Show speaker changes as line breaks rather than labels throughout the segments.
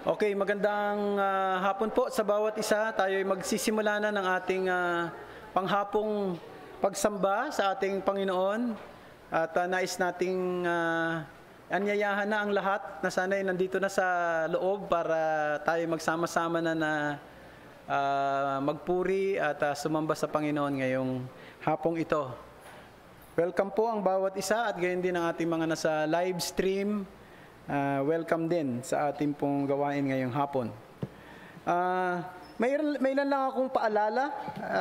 Okay, magandang hapon po sa bawat isa. Tayo ay magsisimula na ng ating panghapong pagsamba sa ating Panginoon. At nais nating anyayahan na ang lahat na sana'y nandito na sa loob para tayo magsama-sama na magpuri at sumamba sa Panginoon ngayong hapong ito. Welcome po ang bawat isa at gayon din ang ating mga nasa live stream. Welcome din sa ating pong gawain ngayong hapon. May ilan lang akong paalala.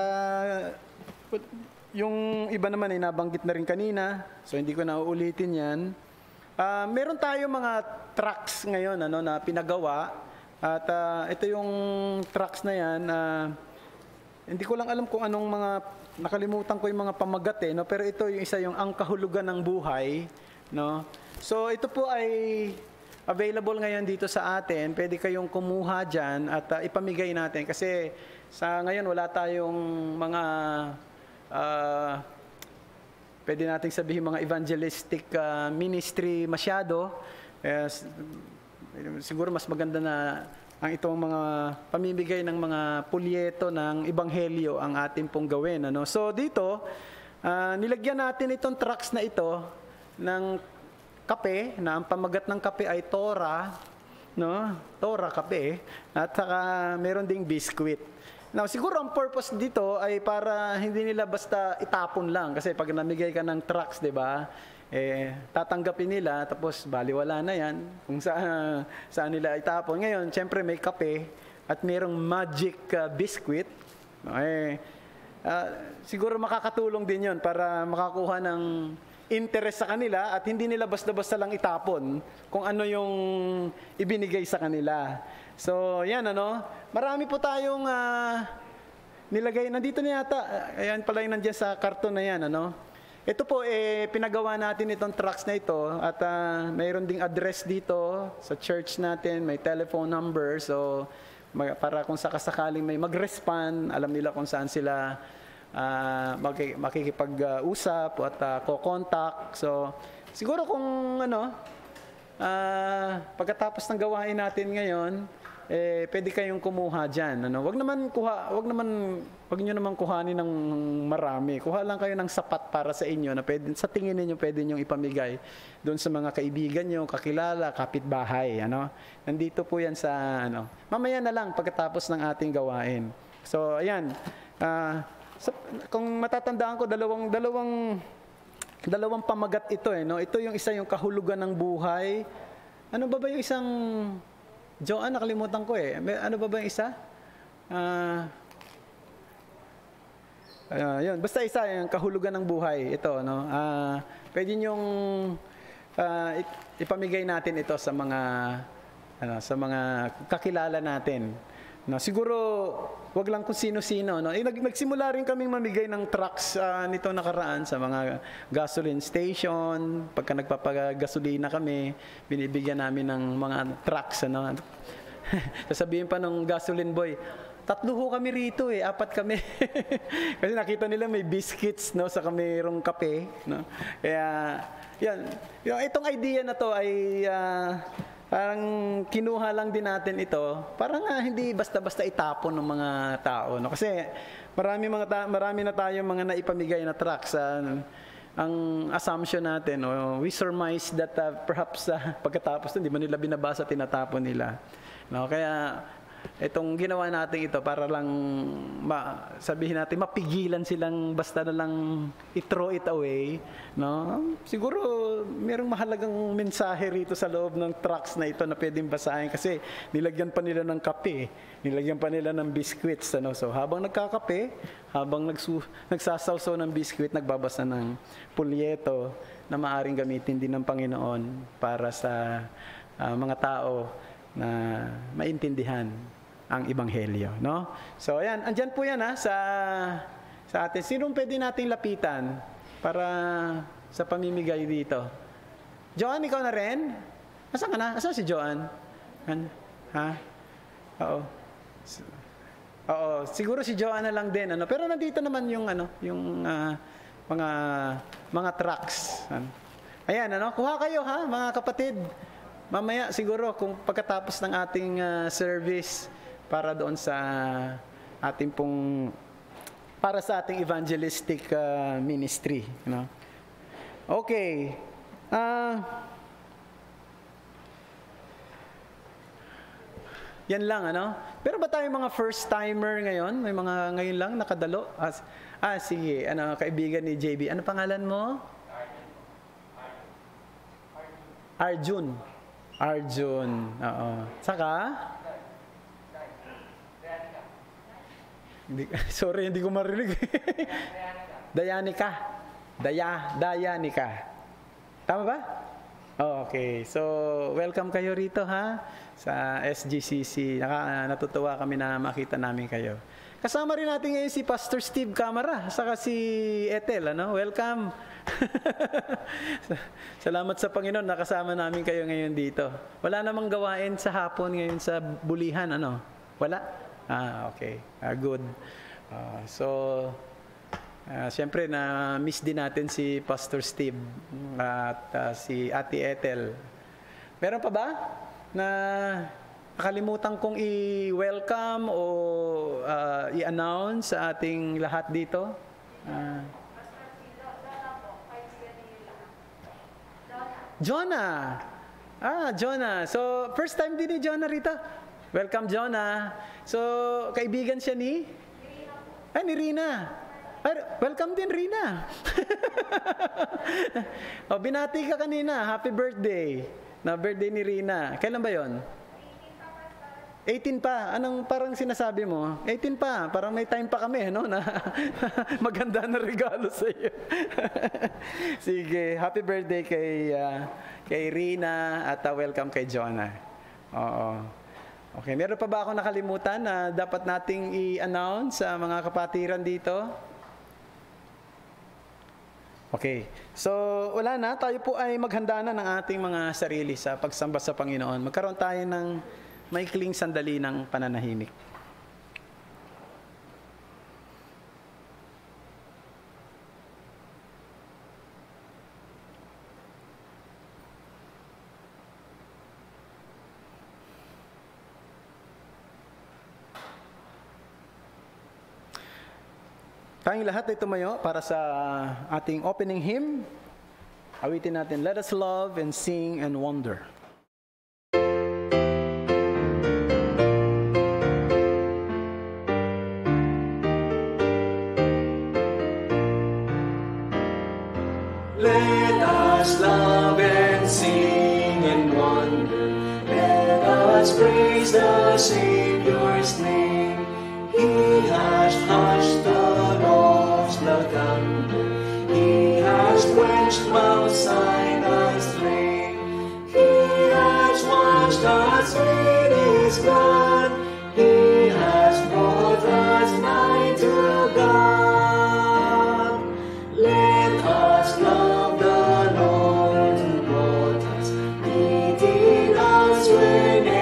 Yung iba naman ay nabanggit na rin kanina, so hindi ko na uulitin yan. Meron tayo mga tracks ngayon na pinagawa. At ito yung tracks na yan. Hindi ko lang alam kung anong mga, nakalimutan ko yung mga pamagat pero ito yung isa yung Ang Kahulugan ng Buhay. No? So ito po ay available ngayon dito sa atin. Pwede kayong kumuha dyan at ipamigay natin. Kasi sa ngayon wala tayong mga, pwede nating sabihin mga evangelistic ministry masyado. Siguro mas maganda na ang itong mga pamimigay ng mga pulyeto ng ebanghelyo ang ating pong gawin. So dito, nilagyan natin itong tracks na ito ng kape, na ang pamagat ng kape ay Torah, Torah kape, at saka meron ding biskwit. Now, siguro ang purpose dito ay para hindi nila basta itapon lang, kasi pag namigay ka ng tracts, 'di ba? Tatanggapin nila tapos baliwala na 'yan kung saan nila itapon. Ngayon, syempre may kape at mayroong magic biscuit. Siguro makakatulong din 'yon para makakuha ng interest sa kanila at hindi nila basta-basta lang itapon kung ano yung ibinigay sa kanila. So, yan marami po tayong nilagay. Nandito na yata. Ayan pala yung nandiyan sa karton na yan. Ito po, pinagawa natin itong tracks na ito at mayroon ding address dito sa church natin. May telephone number. So, para kung sakasakaling may mag-respond, alam nila kung saan sila makikipag-usap at ko-contact. So, siguro kung pagkatapos ng gawain natin ngayon, pwede kayong kumuha dyan. Wag niyo naman kuhanin ng marami. Kuha lang kayo ng sapat para sa inyo na pwede, sa tingin niyo pwede niyo ipamigay doon sa mga kaibigan niyo, kakilala, kapitbahay. Nandito po yan sa mamaya na lang pagkatapos ng ating gawain. So, ayan. Kung matatandaan ko, dalawang pamagat ito Ito yung isa yung kahulugan ng buhay. Ano ba yung isang Joan, nakalimutan ko Ano ba yung isa? Yun, basta isa yung kahulugan ng buhay ito pwede niyong ipamigay natin ito sa mga kakilala natin. Siguro wag lang kung sino-sino. Nagsimula rin kaming mamigay ng trucks nito nakaraan sa mga gasoline station. Pagka nagpapagasolina kami, binibigyan namin ng mga trucks. Sasabihin pa ng gasoline boy, 3 ho kami rito 4 kami. Kasi nakita nila may biscuits sa mayroong kape. Kaya yan. Itong idea na to ay parang kinuha lang din natin ito para nga hindi basta-basta itapon ng mga tao. Kasi marami na tayong mga naipamigay na tracts. Ang assumption natin, we surmise that perhaps pagkatapos hindi man nila binabasa, tinatapon nila. Kaya itong ginawa natin ito para lang sabihin natin mapigilan silang basta na lang i-throw it away. Siguro mayroong mahalagang mensahe rito sa loob ng tracts na ito na pwedeng basahin kasi nilagyan pa nila ng kape, nilagyan pa nila ng biscuits. So habang nagkakape, habang nagsasawsaw ng biscuit, nagbabasa ng pulyeto na maaring gamitin din ng Panginoon para sa mga tao na maintindihan ang ebanghelyo, So ayan, andyan po yan sa atin. Sinong pwede nating lapitan para sa pamimigay dito? Joan, ikaw na rin? Asan ka na? Asan si Joan? Ha? Oo. Siguro si Joan na lang din, Pero nandito naman yung mga tracks. Ayan, kuha kayo mga kapatid. mamaya siguro kung pagkatapos ng ating service para doon sa ating pong para sa ating evangelistic ministry, you know. Okay. Yan lang, ano? Pero ba tayo mga first timer ngayon? May mga ngayon lang nakadalo? Sige. Ano, kaibigan ni JB. Ano pangalan mo? Arjun. Arjun. Oo. Saka? Sorry, hindi ko marinig. Dayanika. Dayanika. Tama ba? Oh, okay. So, welcome kayo rito, ha? Sa SGCC. Natutuwa kami na makita namin kayo. Kasama rin natin ngayon si Pastor Steve Camara, saka si Ethel, ano? Welcome. Salamat sa Panginoon, nakasama namin kayo ngayon dito. Wala namang gawain sa hapon ngayon sa Bulihan, ano? Wala? Okay. Good. Siyempre, na-miss din natin si Pastor Steve at si Ate Ethel. Meron pa ba na nakalimutan kong i-welcome o i-announce sa ating lahat dito? Jonah! Jonah. So, first time din ni Jonah rito. Welcome, Jonah. So, kaibigan siya ni? Ni Rina. Welcome din, Rina. Binati ka kanina. Happy birthday. Na birthday ni Rina. Kailan ba yon? 18 pa. Anong parang sinasabi mo? 18 pa. Parang may time pa kami, no? Na maganda na regalo sa iyo. Sige. Happy birthday kay Rina at welcome kay Jonah. Oo. Okay. Meron pa ba ako nakalimutan na dapat nating i-announce sa mga kapatiran dito? Okay. So, wala na. Tayo po ay maghanda na ng ating mga sarili sa pagsamba sa Panginoon. Magkaroon tayo ng maikling sandali ng pananahimik. Tayong lahat ay tumayo para sa ating opening hymn. Awitin natin, "Let us love and sing and wonder."
Let us love and sing and wonder. Let us praise the Savior's name. He has hushed the Lord's the thunder. He has quenched Mount Sinai's flame. He has washed us with His blood. He has brought us nigh to God. Let us love the Lord who brought us, leading us when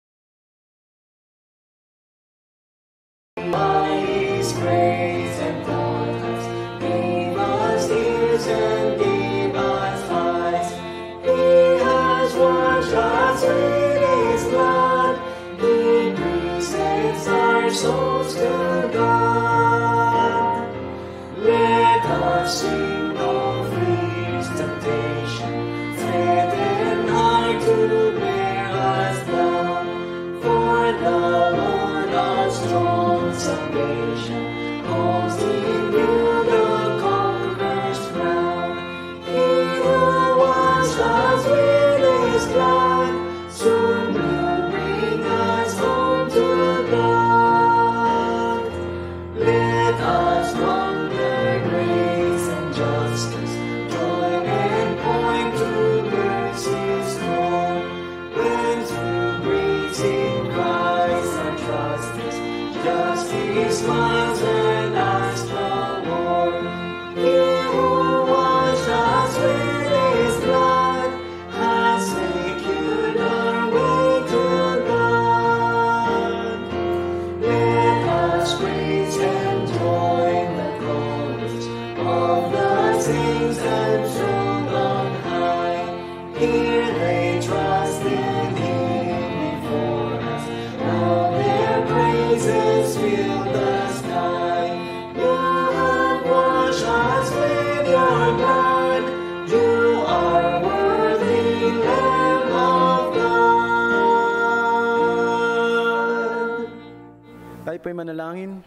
by His grace and taught us, gave us ears and gave us eyes. He has washed us with His blood. He presents our souls to God. Let us sing no fear's temptation, threaten hard to bear us down. For the Lord our strong salvation holds in you the conqueror's crown. He who washed us with His blood soon will bring us home to God. Let us wonder grace and justice, join and point to mercy's throne. When through grace in Christ our trust is, justice smiles and asks the Lord.
po'y manalangin.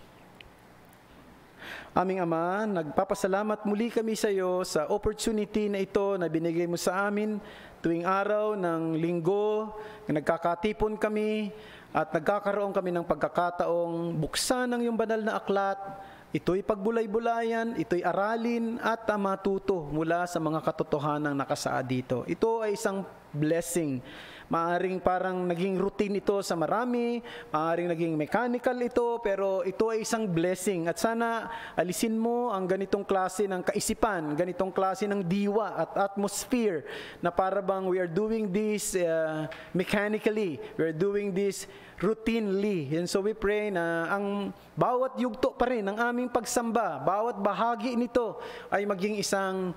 Aming Ama, nagpapasalamat muli kami sa iyo sa opportunity na ito na binigay mo sa amin tuwing araw ng linggo, na nagkakatipon kami at nagkakaroon kami ng pagkakataong buksan ang iyong banal na aklat. Ito'y pagbulay-bulayan, ito'y aralin at matuto mula sa mga katotohanang nakasaad dito. Ito ay isang blessing. Maaring parang naging routine ito sa marami, maaring naging mechanical ito, pero ito ay isang blessing. At sana alisin mo ang ganitong klase ng kaisipan, ganitong klase ng diwa at atmosphere na para bang we are doing this mechanically, we are doing this routinely. And so we pray na ang bawat yugto pa rin ng aming pagsamba, bawat bahagi nito ay maging isang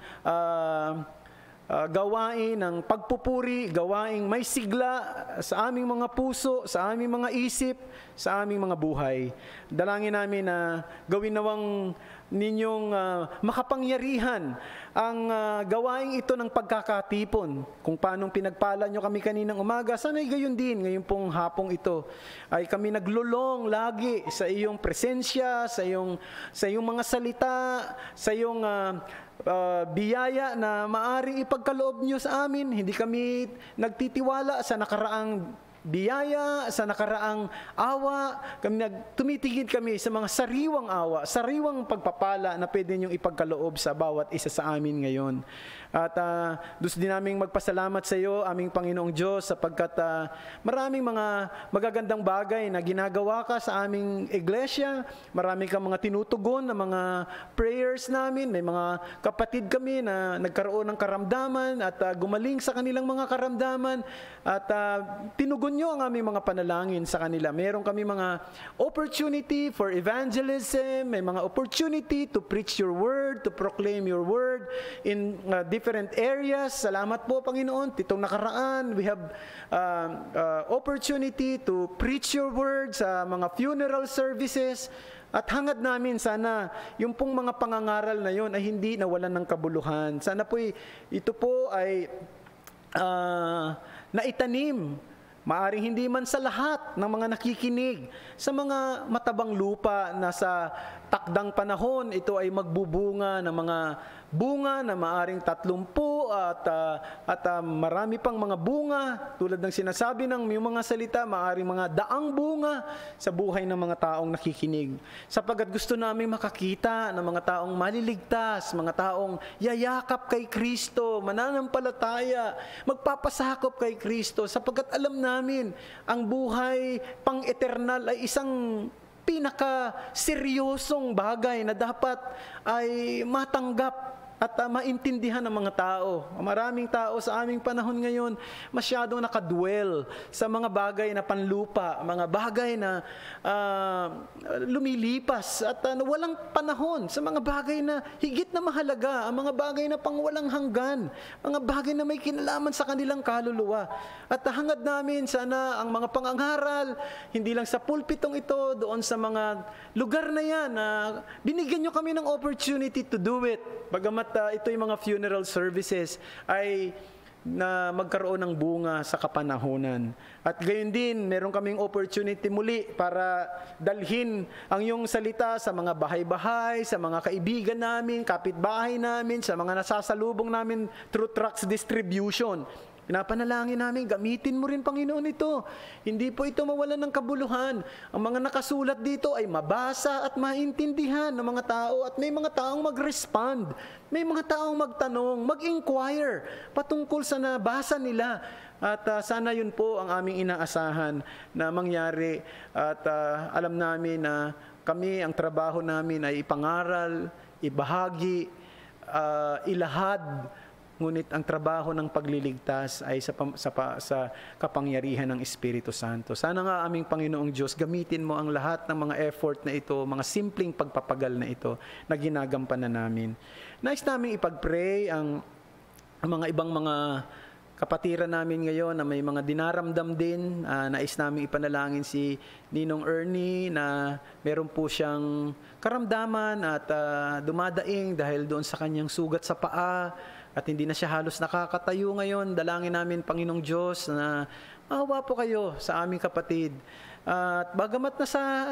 gawain ng pagpupuri, gawaing may sigla sa aming mga puso, sa aming mga isip, sa aming mga buhay. Dalangin namin na gawin nawang ninyong makapangyarihan ang gawaing ito ng pagkakatipon. Kung paanong pinagpala nyo kami kaninang umaga, sana'y gayon din ngayon pong hapong ito. Ay kami naglulong lagi sa iyong presensya, sa iyong mga salita, sa iyong biyaya na maaring ipagkaloob nyo sa amin. Hindi kami nagtitiwala sa nakaraang biyaya, sa nakaraang awa. Tumitigid kami sa mga sariwang awa, sariwang pagpapala na pwede nyong ipagkaloob sa bawat isa sa amin ngayon. At gusto din naming magpasalamat sa iyo, aming Panginoong Diyos, sapagkat maraming mga magagandang bagay na ginagawa ka sa aming iglesia. Marami kang mga tinutugon na mga prayers namin. May mga kapatid kami na nagkaroon ng karamdaman at gumaling sa kanilang mga karamdaman. At tinugon nyo ang aming mga panalangin sa kanila. Meron kami mga opportunity for evangelism, may mga opportunity to preach your word, to proclaim your word in different areas. Salamat po, Panginoon. Itong nakaraan, we have opportunity to preach your word sa mga funeral services. At hangad namin sana yung pong mga pangangaral na yun ay hindi nawalan ng kabuluhan. Sana po ito po ay naitanim, maaring hindi man sa lahat ng mga nakikinig, sa mga matabang lupa na sa takdang panahon ito ay magbubunga ng mga bunga na maaring 30 at marami pang mga bunga, tulad ng sinasabi ng mga salita, maaring mga daang bunga sa buhay ng mga taong nakikinig. Sapagat gusto namin makakita ng mga taong maliligtas, mga taong yayakap kay Kristo, mananampalataya, magpapasakop kay Kristo, sapagkat alam namin ang buhay pang-eternal ay isang pinaka-seryosong bagay na dapat ay matanggap at maintindihan ng mga tao. Maraming tao sa aming panahon ngayon masyadong nakadwell sa mga bagay na panlupa, mga bagay na lumilipas at walang panahon sa mga bagay na higit na mahalaga, ang mga bagay na pangwalang hanggan, mga bagay na may kinalaman sa kanilang kaluluwa. At hangad namin sana ang mga pangangaral, hindi lang sa pulpitong ito, doon sa mga lugar na yan, binigyan nyo kami ng opportunity to do it. Bagamat ito yung mga funeral services ay na magkaroon ng bunga sa kapanahunan. At gayon din, meron kaming opportunity muli para dalhin ang iyong salita sa mga bahay-bahay, sa mga kaibigan namin, kapitbahay namin, sa mga nasasalubong namin through trucks distribution. Pinapanalangin namin, gamitin mo rin, Panginoon, ito. Hindi po ito mawalan ng kabuluhan. Ang mga nakasulat dito ay mabasa at maintindihan ng mga tao at may mga taong mag-respond. May mga taong magtanong, mag-inquire patungkol sa nabasa nila. At sana yun po ang aming inaasahan na mangyari. At alam namin na kami, ang trabaho namin ay ipangaral, ibahagi, ilahad. Ngunit ang trabaho ng pagliligtas ay sa kapangyarihan ng Espiritu Santo. Sana nga aming Panginoong Diyos, gamitin mo ang lahat ng mga effort na ito, mga simpleng pagpapagal na ito na ginagampanan namin. Nais namin ipag-pray ang mga ibang mga kapatiran namin ngayon na may mga dinaramdam din. Nais namin ipanalangin si Ninong Ernie na meron po siyang karamdaman at dumadaing dahil doon sa kanyang sugat sa paa. At hindi na siya halos nakakatayo ngayon. Dalangin namin, Panginoong Diyos, na maawa po kayo sa aming kapatid. At bagamat na sa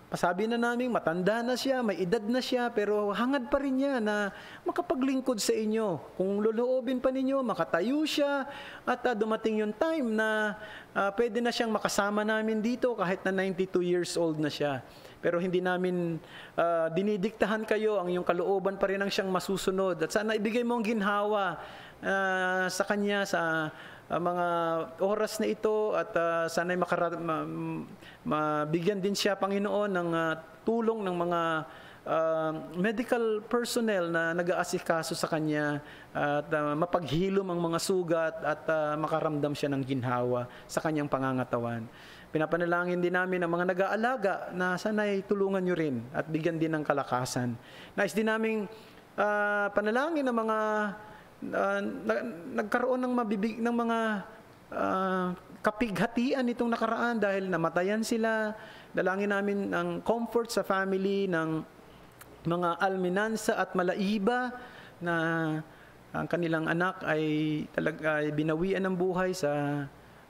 Pasabi na namin, matanda na siya, may edad na siya, pero hangad pa rin niya na makapaglingkod sa inyo. Kung loloobin pa ninyo, makatayo siya, at dumating yung time na pwede na siyang makasama namin dito kahit na 92 years old na siya. Pero hindi namin dinidiktahan kayo, ang iyong kalooban pa rin ang siyang masusunod. At sana ibigay mo ang ginhawa sa kanya sa mga oras na ito, at sana'y mabigyan din siya, Panginoon, ng tulong ng mga medical personnel na nag-aasikaso sa kanya, at mapaghilom ang mga sugat, at makaramdam siya ng ginhawa sa kanyang pangangatawan. Pinapanalangin din namin ang mga nag-aalaga na sana'y tulungan nyo rin at bigyan din ng kalakasan. Nais din namin panalangin ng mga nagkaroon ng mga kapighatian itong nakaraan dahil namatayan sila. Dalangin namin ang comfort sa family ng mga Almenanza at Malaiba na ang kanilang anak ay talaga binawian ng buhay sa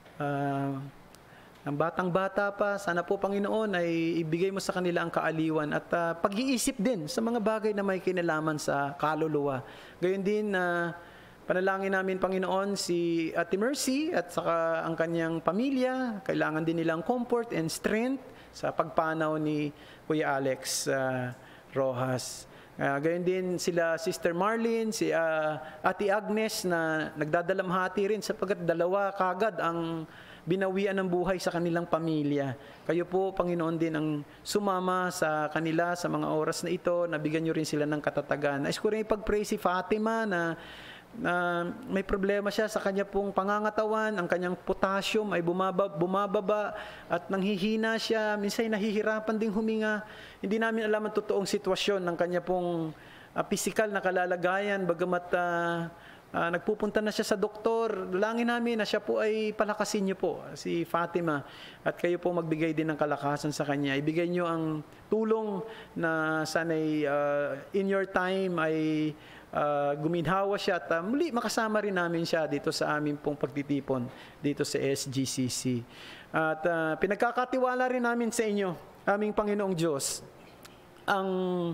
ng batang-bata pa. Sana po, Panginoon, ay ibigay mo sa kanila ang kaaliwan at pag-iisip din sa mga bagay na may kinalaman sa kaluluwa. Gayon din na panalangin namin, Panginoon, si Ate Mercy at saka ang kanyang pamilya. Kailangan din nilang comfort and strength sa pagpanaw ni Kuya Alex Rojas. Gayon din sila Sister Marlene, si Ate Agnes na nagdadalamhati rin sapagkat dalawa kagad ang binawian ng buhay sa kanilang pamilya. Kayo po, Panginoon, din ang sumama sa kanila sa mga oras na ito, nabigyan nyo rin sila ng katatagan. Nais ko rin ipag-pray si Fatima na may problema siya sa kanya pong pangangatawan, ang kanyang potassium ay bumababa at nanghihina siya, minsan nahihirapan ding huminga. Hindi namin alam ang totoong sitwasyon ng kanya pong physical na kalalagayan, bagamat nagpupunta na siya sa doktor. Dalangin namin na siya po ay palakasin niyo po, si Fatima, at kayo po magbigay din ng kalakasan sa kanya. Ibigay niyo ang tulong na sana'y in your time ay guminhawa siya at muli makasama rin namin siya dito sa aming pong pagtitipon dito sa SGCC. At pinagkakatiwala rin namin sa inyo, aming Panginoong Diyos, ang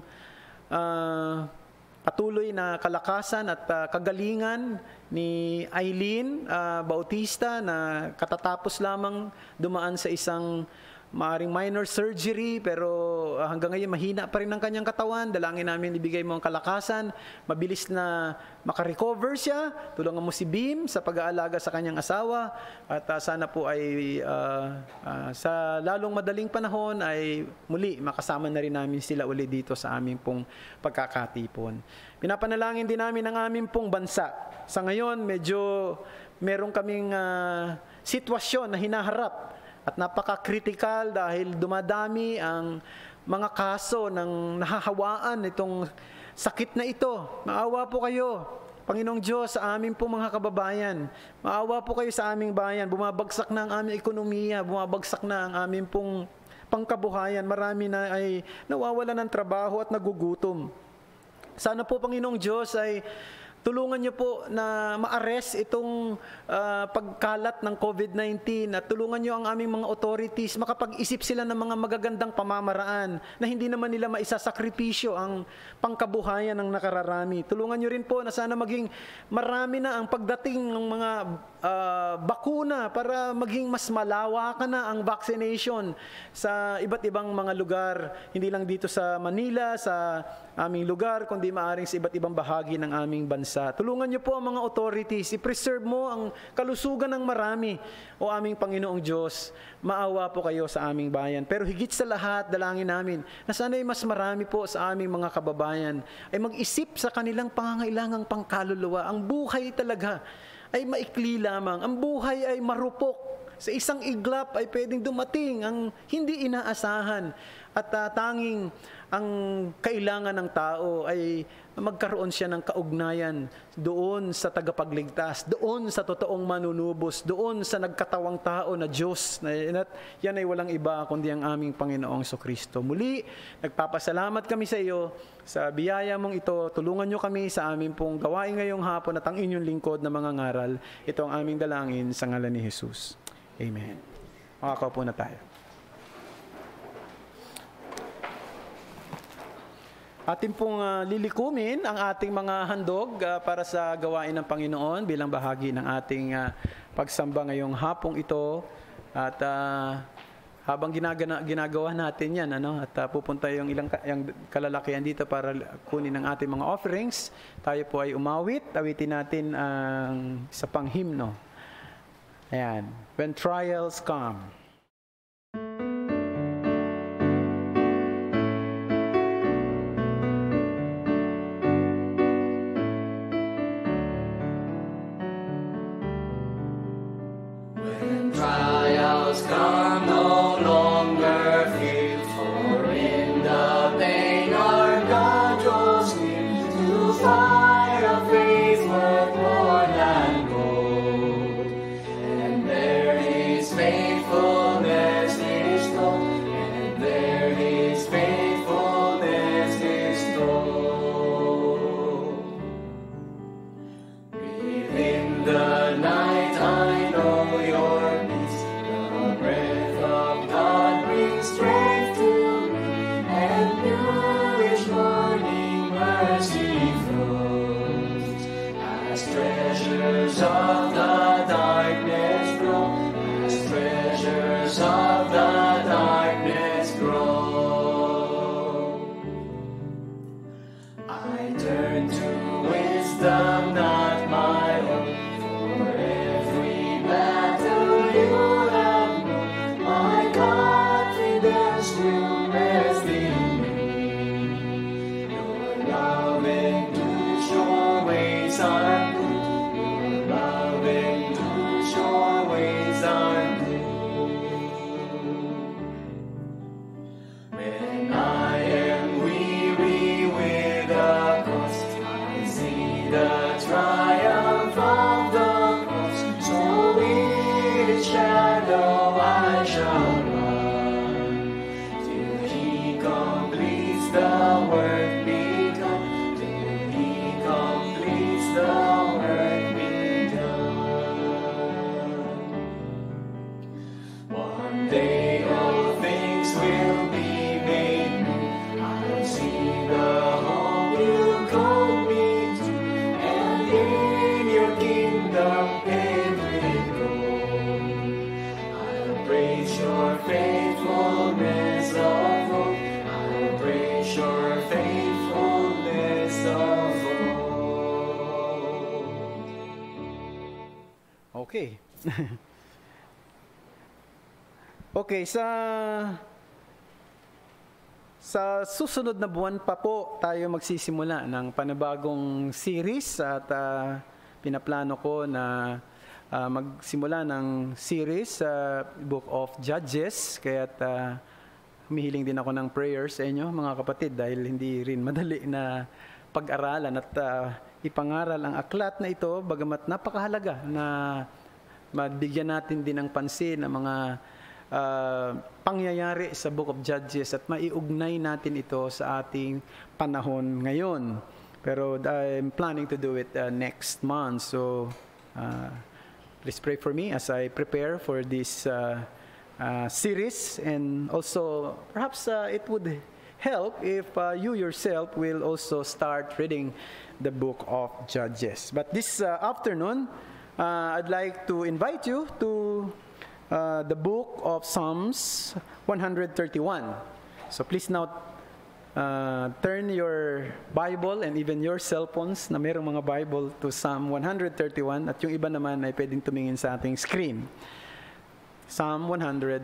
patuloy na kalakasan at kagalingan ni Eileen Bautista na katatapos lamang dumaan sa isang maaring minor surgery, pero hanggang ngayon mahina pa rin ang kanyang katawan. Dalangin namin ibigay mo ang kalakasan, mabilis na makarecover siya. Tulungan mo si Bim sa pag-aalaga sa kanyang asawa, at sana po ay sa lalong madaling panahon ay muli makasama na rin namin sila uli dito sa aming pong pagkakatipon. Pinapanalangin din namin ang aming pong bansa. Sa ngayon, medyo meron kaming sitwasyon na hinaharap at napaka-critical dahil dumadami ang mga kaso ng nahahawaan itong sakit na ito. Maawa po kayo, Panginoong Diyos, sa aming po mga kababayan. Maawa po kayo sa aming bayan. Bumabagsak na ang aming ekonomiya, bumabagsak na ang aming pong pangkabuhayan. Marami na ay nawawalan ng trabaho at nagugutom. Sana po, Panginoong Diyos, ay tulungan niyo po na ma-arrest itong pagkalat ng COVID-19 at tulungan niyo ang aming mga authorities, makapag-isip sila ng mga magagandang pamamaraan na hindi naman nila maisasakripisyo ang pangkabuhayan ng nakararami. Tulungan niyo rin po na sana maging marami na ang pagdating ng mga bakuna para maging mas malawakan na ang vaccination sa iba't ibang mga lugar, hindi lang dito sa Manila, sa aming lugar, kundi maaring sa iba't ibang bahagi ng aming bansa. Tulungan niyo po ang mga authorities, i-preserve mo ang kalusugan ng marami, o aming Panginoong Diyos. Maawa po kayo sa aming bayan. Pero higit sa lahat, dalangin namin na sana'y mas marami po sa aming mga kababayan ay mag-isip sa kanilang pangangailangang pangkaluluwa. Ang buhay talaga ay maikli lamang. Ang buhay ay marupok. Sa isang iglap ay pwedeng dumating ang hindi inaasahan. At tanging ang kailangan ng tao ay magkaroon siya ng kaugnayan doon sa tagapagligtas, doon sa totoong manunubos, doon sa nagkatawang tao na Diyos. Yan ay walang iba kundi ang aming Panginoong Kristo. Muli, nagpapasalamat kami sa iyo sa biyaya mong ito. Tulungan niyo kami sa aming pong gawain ngayong hapon at ang inyong lingkod na mga ngaral. Ito ang aming dalangin sa ngalan ni Jesus. Amen. Makakaupo na tayo. Atin pong lilikumin ang ating mga handog para sa gawain ng Panginoon bilang bahagi ng ating pagsamba ngayong hapong ito. At habang ginagawa natin yan, at pupunta yung ilang kalalakihan dito para kunin ang ating mga offerings, tayo po ay umawit. Awitin natin ang isa pang hymno. Ayan. When trials come.
Come no longer fear, for in the pain our God draws near to fight a faith worth more than gold. And there His faithfulness is told, and there His faithfulness is told. Within the night I know your strength to me, and newish morning mercy flows. As treasures of the darkness grow, as treasures of the darkness grow, I turn to wisdom, not my own, for every battle you have known, my God will rest in me. Your love endures, your ways are good. Your love endures, your ways are good. When I am weary with the cross, I see the triumph of the cross. So in its shadow I shall the work begun, till He completes the work begun. One day all things will be made new. I'll see the home You called me to, and in Your kingdom paved with gold. I'll praise Your faithfulness of old. Your faithfulness of old.
Okay. Okay, sa susunod na buwan pa po tayo magsisimula ng panibagong series at pinaplano ko na magsimula ng series sa Book of Judges, kaya't humihiling din ako ng prayers sa inyo, mga kapatid, dahil hindi rin madali na pag-aralan at ipangaral ang aklat na ito, bagamat napakahalaga na mabigyan natin din ng pansin ang mga pangyayari sa Book of Judges at maiugnay natin ito sa ating panahon ngayon. Pero I'm planning to do it next month. So, please pray for me as I prepare for this series, and also perhaps it would help if you yourself will also start reading the Book of Judges. But this afternoon, I'd like to invite you to the book of Psalms 131. So please now turn your Bible and even your cell phones na mayroong mga Bible to Psalm 131, at yung iba naman ay pwedeng tumingin sa ating screen. Psalm 131.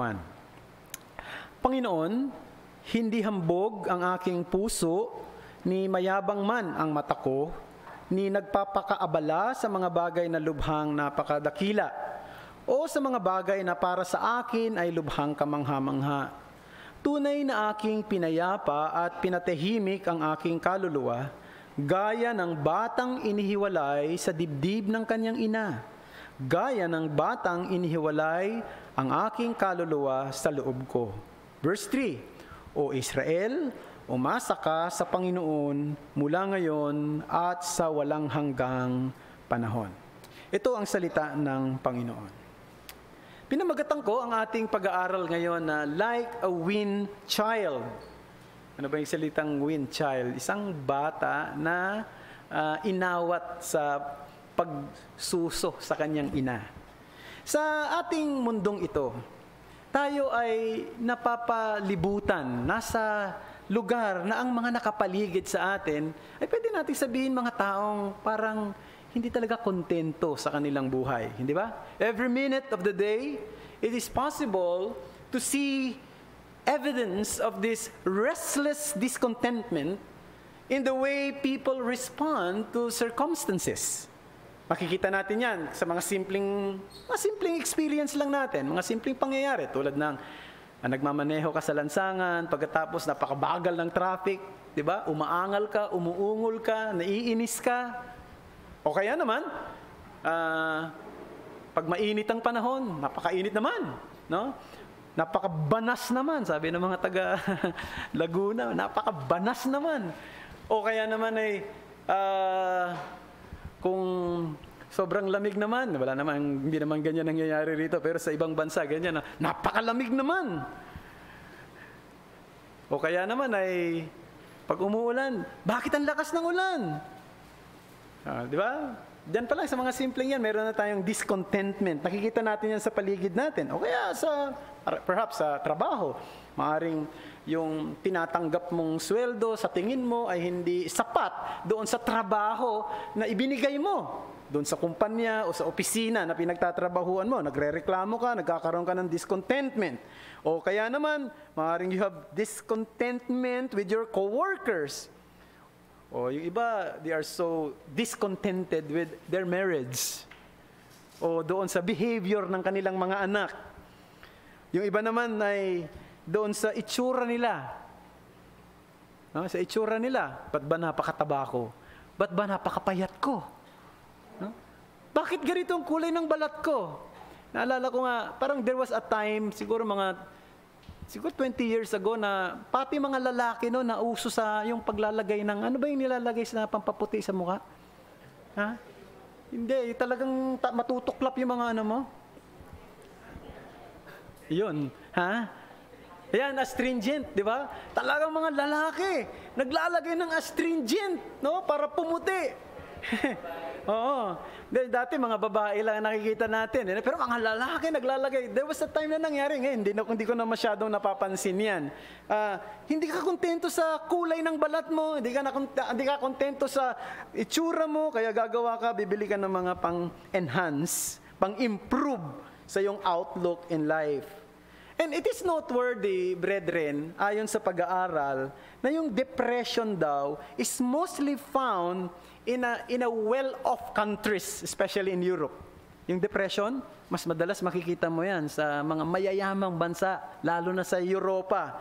Panginoon, hindi hambog ang aking puso, ni mayabang man ang mata ko, ni nagpapakaabala sa mga bagay na lubhang napakadakila, o sa mga bagay na para sa akin ay lubhang kamangha-mangha. Tunay na aking pinayapa at pinatahimik ang aking kaluluwa, gaya ng batang inihiwalay sa dibdib ng kanyang ina. Gaya ng batang inihiwalay ang aking kaluluwa sa loob ko. Verse 3, O Israel, umasa ka sa Panginoon mula ngayon at sa walang hanggang panahon. Ito ang salita ng Panginoon. Pinamagatan ko ang ating pag-aaral ngayon na like a weaned child. ano ba yung salitang wind child? Isang bata na inawat sa pagsuso sa kanyang ina. Sa ating mundong ito, tayo ay napapalibutan, nasa lugar na ang mga nakapaligid sa atin, ay pwede natin sabihin mga taong parang hindi talaga kontento sa kanilang buhay. Hindi ba? Every minute of the day, it is possible to see evidence of this restless discontentment in the way people respond to circumstances. Makikita natin yan sa mga simpleng experience lang natin, mga simpleng pangyayari tulad ng nagmamaneho ka sa lansangan, pagkatapos napakabagal ng traffic, di ba? Umaangal ka, umuungol ka, naiinis ka. O kaya naman, pag mainit ang panahon, napakainit naman, no? Napakabanas naman, sabi ng mga taga Laguna, napakabanas naman. O kaya naman ay kung sobrang lamig naman, wala naman, hindi naman ganyan nangyayari rito, pero sa ibang bansa, ganyan, napakalamig naman. O kaya naman ay, pag umuulan, bakit ang lakas ng ulan? Di ba? Diyan pa lang sa mga simpleng yan, meron na tayong discontentment. Nakikita natin yan sa paligid natin. O kaya perhaps sa trabaho, maaring yung tinatanggap mong sweldo sa tingin mo ay hindi sapat doon sa trabaho na ibinigay mo. Doon sa kumpanya o sa opisina na pinagtatrabahuan mo, nagrereklamo ka, nagkakaroon ka ng discontentment. O kaya naman, maaaring you have discontentment with your coworkers. O yung iba, they are so discontented with their marriage. O doon sa behavior ng kanilang mga anak. Yung iba naman ay doon sa itsura nila. No? Sa itsura nila, ba't ba napakataba ko? Ba't ba napakapayat ko? No? Bakit ganito ang kulay ng balat ko? Naalala ko nga, parang there was a time, siguro 20 years ago na pati mga lalaki no, na uso sa yung paglalagay ng, ano ba yung nilalagay sa pampaputi sa mukha? Ha? Hindi, talagang matutuklap yung mga ano mo. Yun, ha? Ayan, astringent, di ba? Talagang mga lalaki, naglalagay ng astringent, no? Para pumuti. Oo. Dati mga babae lang nakikita natin. Pero mga lalaki naglalagay. There was a time na nangyari. Ngayon, hindi ko na masyadong napapansin yan. Hindi ka kontento sa kulay ng balat mo. Hindi ka kontento sa itsura mo. Kaya gagawa ka, bibili ka ng mga pang-enhance, pang-improve sa iyong outlook in life. And it is noteworthy, brethren, ayon sa pag-aaral, na yung depression daw is mostly found in a well-off countries, especially in Europe. Yung depression, mas madalas makikita mo yan sa mga mayayamang bansa, lalo na sa Europa.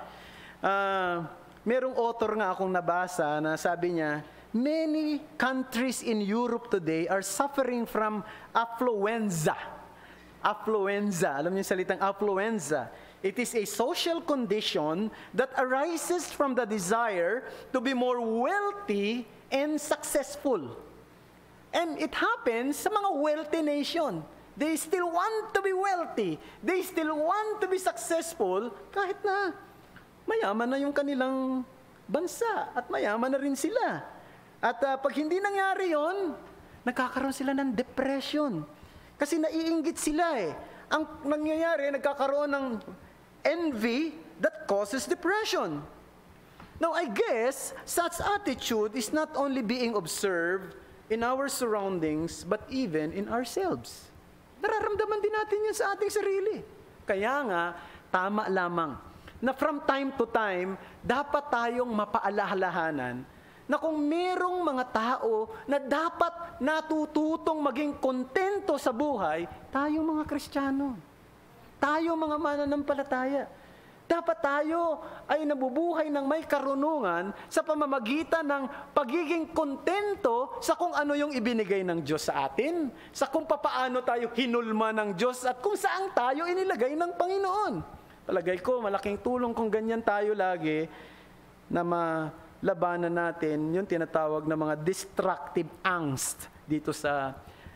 Merong author nga akong nabasa na sabi niya, many countries in Europe today are suffering from affluenza. Affluenza, alam niyo yung salitang affluenza. It is a social condition that arises from the desire to be more wealthy and successful. And it happens sa mga wealthy nation. They still want to be wealthy. They still want to be successful kahit na mayaman na yung kanilang bansa at mayaman na rin sila. At pag hindi nangyari yon, nagkakaroon sila ng depression. Kasi naiinggit sila eh. Ang nangyayari, nagkakaroon ng envy that causes depression. Now, I guess, such attitude is not only being observed in our surroundings, but even in ourselves. Nararamdaman din natin yun sa ating sarili. Kaya nga, tama lamang na from time to time, dapat tayong mapaalalahanan na kung merong mga tao na dapat natututong maging kontento sa buhay, tayong mga Kristiyano, tayong mga mananampalataya. Dapat tayo ay nabubuhay ng may karunungan sa pamamagitan ng pagiging kontento sa kung ano yung ibinigay ng Diyos sa atin, sa kung papaano tayo hinulma ng Diyos at kung saan tayo inilagay ng Panginoon. Palagay ko, malaking tulong kung ganyan tayo lagi na labanan natin yung tinatawag na mga destructive angst dito sa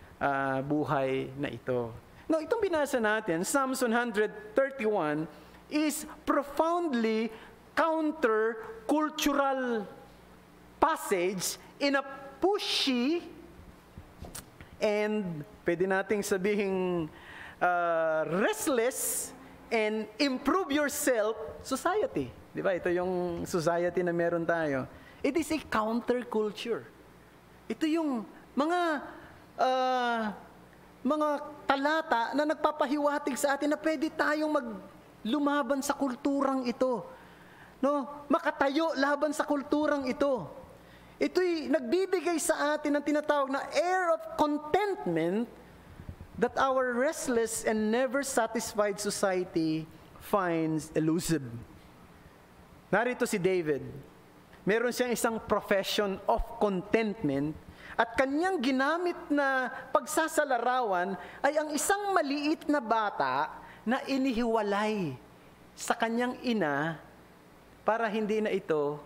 buhay na ito. Now, itong binasa natin, Psalms 131, is profoundly counter-cultural passage in a pushy and pwede nating sabihing restless and improve yourself society. Di ba? Ito yung society na meron tayo. It is a counterculture. Ito yung mga talata na nagpapahiwatig sa atin na pwede tayong maglumaban sa kulturang ito. No? Makatayo laban sa kulturang ito. Ito'y nagbibigay sa atin ng tinatawag na air of contentment that our restless and never satisfied society finds elusive. Narito si David. Meron siyang isang profession of contentment at kanyang ginamit na pagsasalarawan ay ang isang maliit na bata na inihiwalay sa kanyang ina para hindi na ito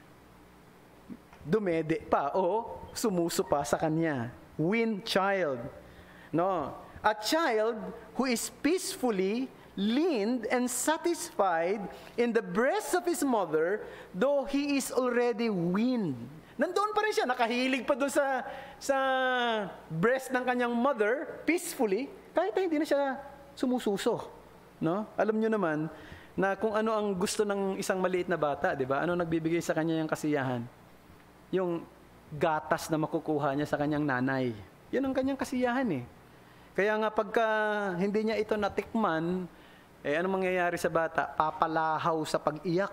dumede pa o sumuso pa sa kanya. Weaned child. No. A child who is peacefully leaned and satisfied in the breast of his mother, though he is already weaned. Nandoon pa rin siya, nakahilig pa doon sa breast ng kanyang mother, peacefully, kahit hindi na siya sumususo. No? Alam nyo naman na kung ano ang gusto ng isang maliit na bata, di ba? Ano nagbibigay sa kanya yung kasiyahan? Yung gatas na makukuha niya sa kanyang nanay. Yan ang kanyang kasiyahan eh. Kaya nga pagka hindi niya ito natikman, ano mangyayari sa bata? Papalahaw sa pag-iyak.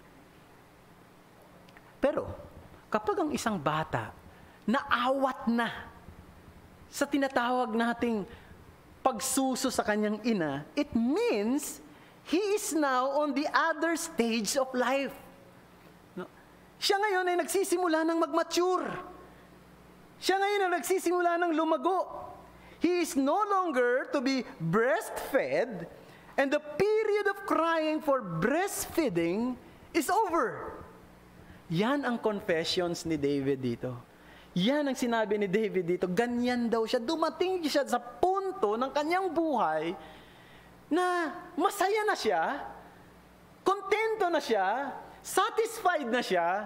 Pero, kapag ang isang bata naawat na sa tinatawag nating pagsuso sa kanyang ina, it means he is now on the other stage of life. No? Siya ngayon ay nagsisimula ng mag-mature. Siya ngayon ay nagsisimula ng lumago. He is no longer to be breastfed, and the period of crying for breastfeeding is over. Yan ang confessions ni David dito. Yan ang sinabi ni David dito. Ganyan daw siya. Dumating siya sa punto ng kanyang buhay na masaya na siya, kontento na siya, satisfied na siya,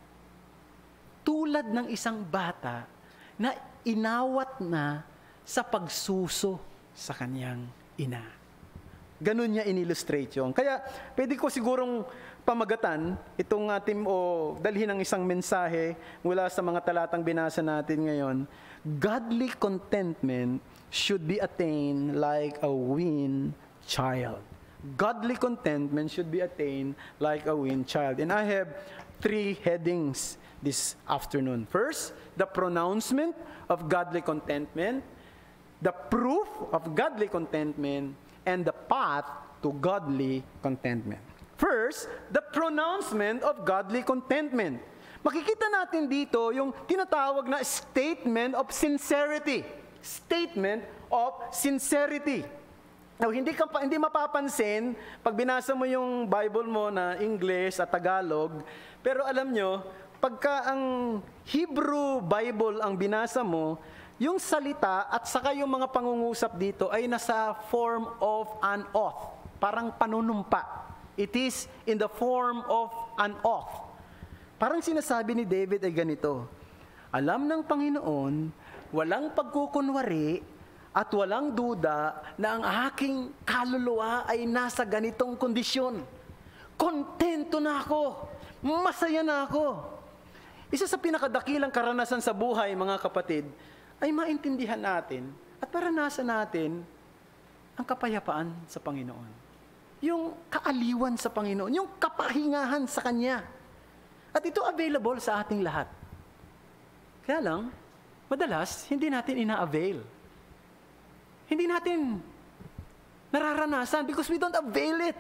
tulad ng isang bata na inawat na sa pagsuso sa kanyang ina. Ganun niya in-illustrate yun. Kaya, pwede ko sigurong pamagatan itong ating dalhin ng isang mensahe mula sa mga talatang binasa natin ngayon. Godly contentment should be attained like a weaned child. Godly contentment should be attained like a weaned child. And I have 3 headings this afternoon. First, the pronouncement of godly contentment, the proof of godly contentment, and the path to godly contentment. First, the pronouncement of godly contentment. Makikita natin dito yung tinatawag na statement of sincerity. Statement of sincerity. Now, hindi mapapansin pag binasa mo yung Bible mo na English at Tagalog, pero alam nyo, pagka ang Hebrew Bible ang binasa mo, yung salita at saka yung mga pangungusap dito ay nasa form of an oath. Parang panunumpa. It is in the form of an oath. Parang sinasabi ni David ay ganito, alam ng Panginoon, walang pagkukunwari at walang duda na ang aking kaluluwa ay nasa ganitong kondisyon. Kontento na ako. Masaya na ako. Isa sa pinakadakilang karanasan sa buhay, mga kapatid, ay maintindihan natin at maranasan natin ang kapayapaan sa Panginoon. Yung kaaliwan sa Panginoon, yung kapahingahan sa Kanya. At ito available sa ating lahat. Kaya lang, madalas, hindi natin ina-avail. Hindi natin nararanasan because we don't avail it.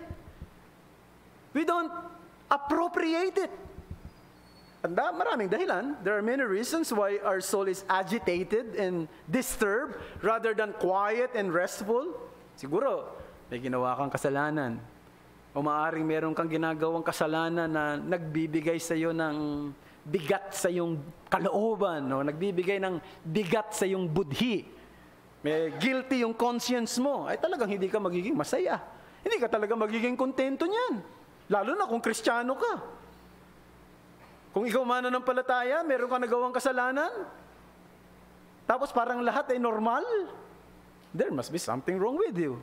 We don't appropriate it. Maraming dahilan. There are many reasons why our soul is agitated and disturbed rather than quiet and restful. Siguro, may ginawa kang kasalanan. O maaaring meron kang ginagawang kasalanan na nagbibigay sa iyo ng bigat sa iyong kalooban, o nagbibigay ng bigat sa iyong budhi. May guilty yung conscience mo. Ay talagang hindi ka magiging masaya. Hindi ka talaga magiging kontento niyan. Lalo na kung Kristiyano ka. Kung ikaw mananampalataya, meron ka nagawang kasalanan, tapos parang lahat ay normal, there must be something wrong with you.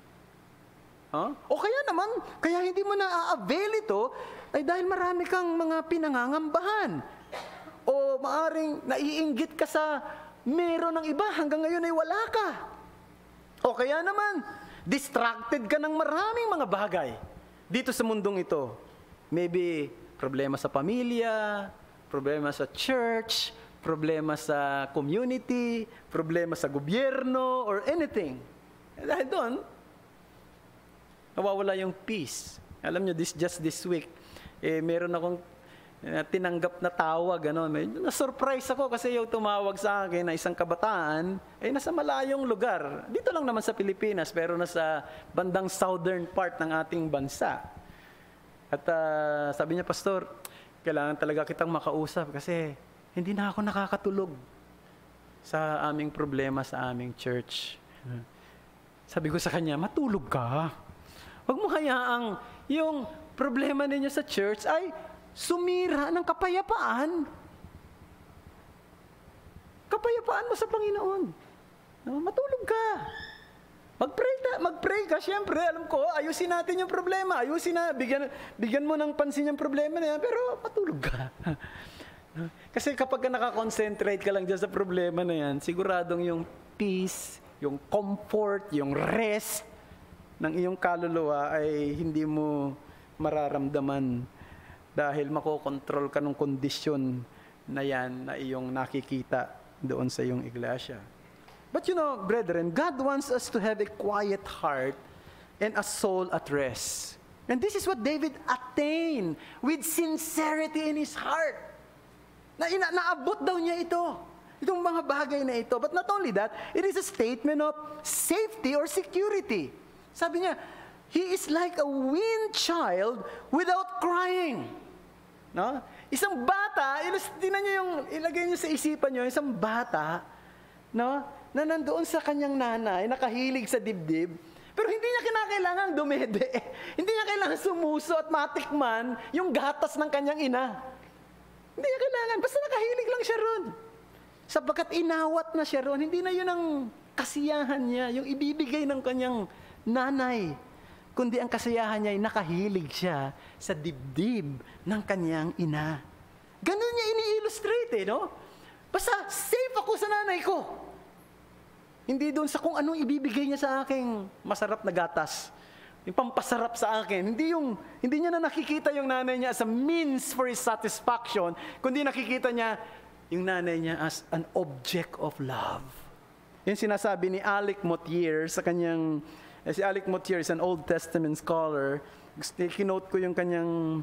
O kaya naman, kaya hindi mo na-avail ito, ay dahil marami kang mga pinangangambahan. O maaring naiinggit ka sa meron ng iba, hanggang ngayon ay wala ka. O kaya naman, distracted ka ng maraming mga bagay dito sa mundong ito. Maybe problema sa pamilya, problema sa church, problema sa community, problema sa gobyerno, or anything. Dahil doon, nawawala yung peace. Alam nyo, just this week, meron akong tinanggap na tawag, na-surprise ako kasi yung tumawag sa akin na isang kabataan, nasa malayong lugar. Dito lang naman sa Pilipinas, pero nasa bandang southern part ng ating bansa. At sabi niya, Pastor, kailangan talaga kitang makausap kasi hindi na ako nakakatulog sa aming problema sa aming church. Sabi ko sa kanya, matulog ka. Huwag mo hayaang yung problema ninyo sa church ay sumira ng kapayapaan. Kapayapaan mo sa Panginoon. Matulog ka. Mag-pray ka. Siyempre, alam ko, ayusin natin yung problema. Bigyan mo ng pansin yung problema na yan, pero matulog ka. Kasi kapag nakakonsentrate ka lang dyan sa problema na yan, siguradong yung peace, yung comfort, yung rest ng iyong kaluluwa ay hindi mo mararamdaman dahil makokontrol ka ng kondisyon na yan na iyong nakikita doon sa iyong iglesia. But you know, brethren, God wants us to have a quiet heart and a soul at rest. And this is what David attained with sincerity in his heart. Naabot daw niya itong mga bagay na ito. But not only that, it is a statement of safety or security. Sabi niya, he is like a weaned child without crying. No? Isang bata, tinan niyo ilagay niyo sa isipan niyo, isang bata, no, na nandoon sa kanyang nanay, nakahilig sa dibdib, pero hindi niya kinakailangan dumede. Hindi niya kailangan sumuso at matikman yung gatas ng kanyang ina. Hindi niya kailangan, basta nakahilig lang siya ron. Sapagkat inawat na siya ron, hindi na yun ang kasiyahan niya, yung ibibigay ng kanyang nanay, kundi ang kasiyahan niya ay nakahilig siya sa dibdib ng kanyang ina. Ganun niya ini-illustrate, no? Basta safe ako sa nanay ko. Hindi doon sa kung anong ibibigay niya sa aking masarap na gatas. Yung pampasarap sa akin. Hindi niya na nakikita yung nanay niya as a means for his satisfaction, kundi nakikita niya yung nanay niya as an object of love. Yung sinasabi ni Alec Motyer sa kanyang, si Alec Motyer is an Old Testament scholar. Kinote ko yung kanyang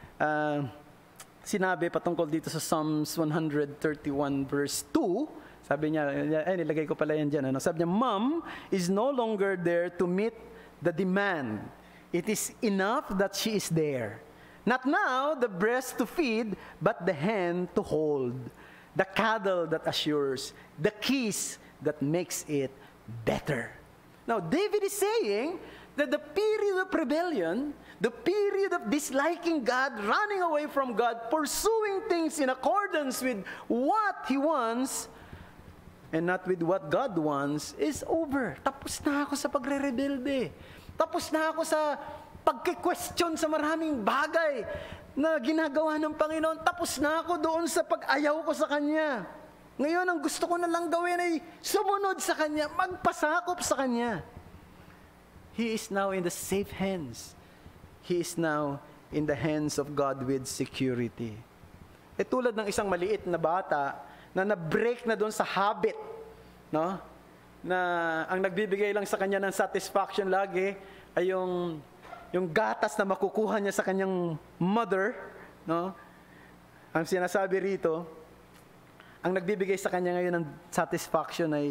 sinabi patungkol dito sa Psalms 131 verse 2. Sabi niya, nilagay ko pala yan dyan. Sabi niya, Mom is no longer there to meet the demand. It is enough that she is there. Not now the breast to feed, but the hand to hold. The cuddle that assures. The kiss that makes it better. Now, David is saying that the period of rebellion, the period of disliking God, running away from God, pursuing things in accordance with what He wants, and not with what God wants, is over. Tapos na ako sa pagre-rebelde. Tapos na ako sa pagke-question sa maraming bagay na ginagawa ng Panginoon. Tapos na ako doon sa pag-ayaw ko sa Kanya. Ngayon, ang gusto ko na lang gawin ay sumunod sa Kanya, magpasakop sa Kanya. He is now in the safe hands. He is now in the hands of God with security. Tulad ng isang maliit na bata na na-break na doon sa habit, no? Na ang nagbibigay lang sa kanya ng satisfaction lagi ay yung gatas na makukuha niya sa kanyang mother, no? Ang sinasabi rito, ang nagbibigay sa kanya ngayon ng satisfaction ay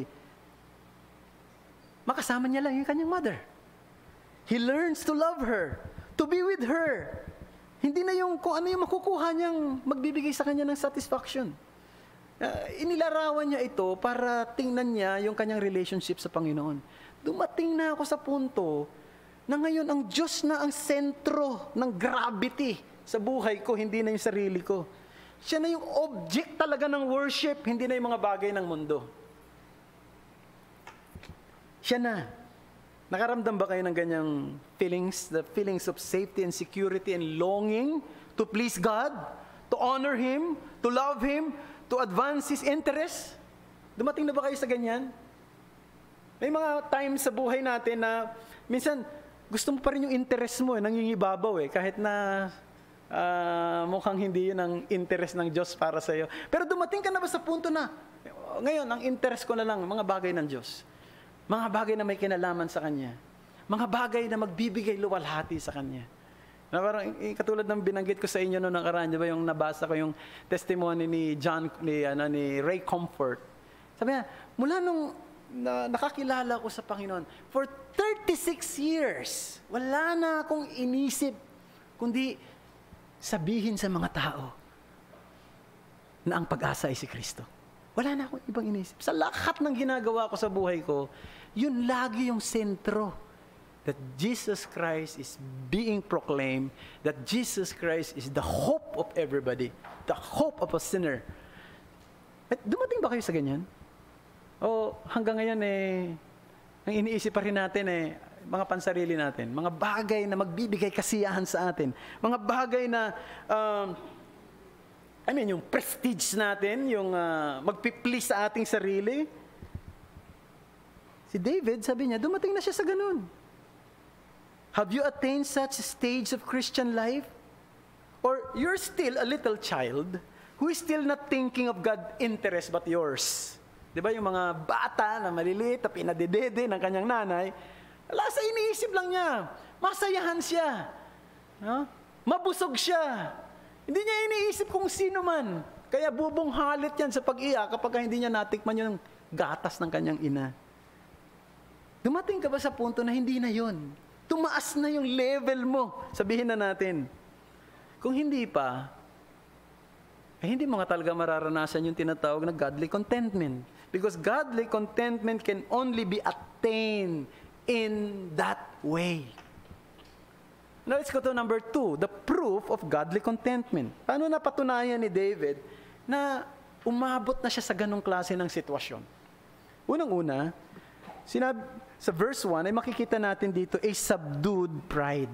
makasama niya lang yung kanyang mother. He learns to love her, to be with her. Hindi na yung kung ano yung makukuha niyang magbibigay sa kanya ng satisfaction. Inilarawan niya ito para tingnan niya yung kanyang relationship sa Panginoon. Dumating na ako sa punto na ngayon ang Diyos na ang sentro ng gravity sa buhay ko, hindi na yung sarili ko. Siya na yung object talaga ng worship, hindi na yung mga bagay ng mundo. Siya na. Nakaramdam ba kayo ng ganyang feelings, the feelings of safety and security and longing to please God, to honor Him, to love Him, to advance His interests? Dumating na ba kayo sa ganyan? May mga times sa buhay natin na minsan gusto mo pa rin yung interest mo, nangingibabaw kahit na mukhang hindi yun ang interest ng Diyos para sa iyo. Pero dumating ka na ba sa punto na, ngayon, ang interest ko na lang, mga bagay ng Diyos. Mga bagay na may kinalaman sa Kanya. Mga bagay na magbibigay luwalhati sa Kanya. Na parang, katulad ng binanggit ko sa inyo noong nakaraan, di ba yung nabasa ko yung testimony ni Ray Comfort. Sabi niya, mula nung nakakilala ko sa Panginoon, for 36 years, wala na akong inisip, kundi sabihin sa mga tao na ang pag-asa ay si Kristo. Wala na akong ibang inisip. Sa lahat ng ginagawa ko sa buhay ko, yun lagi yung sentro. That Jesus Christ is being proclaimed, that Jesus Christ is the hope of everybody, the hope of a sinner. At dumating ba kayo sa ganyan? O hanggang ngayon ang iniisip pa rin natin mga pansarili natin, mga bagay na magbibigay kasiyahan sa atin, mga bagay na yung prestige natin, yung magpiplease sa ating sarili. Si David, sabi niya, dumating na siya sa ganun. Have you attained such a stage of Christian life? Or you're still a little child who is still not thinking of God's interest but yours? Di ba yung mga bata na maliliit na pinadedede ng kanyang nanay, wala sa iniisip lang niya. Masayahan siya. No? Mabusog siya. Hindi niya iniisip kung sino man. Kaya bubong halit yan sa pag-iyak kapag hindi niya natikman yung gatas ng kanyang ina. Dumating ka ba sa punto na hindi na yun? Tumaas na yung level mo. Sabihin na natin. Kung hindi pa, hindi mo nga talaga mararanasan yung tinatawag na godly contentment. Because godly contentment can only be attained in that way. Now let's go to number 2, the proof of godly contentment. Paano napatunayan ni David na umabot na siya sa ganong klase ng sitwasyon? Unang-una, sa verse 1 ay makikita natin dito a subdued pride.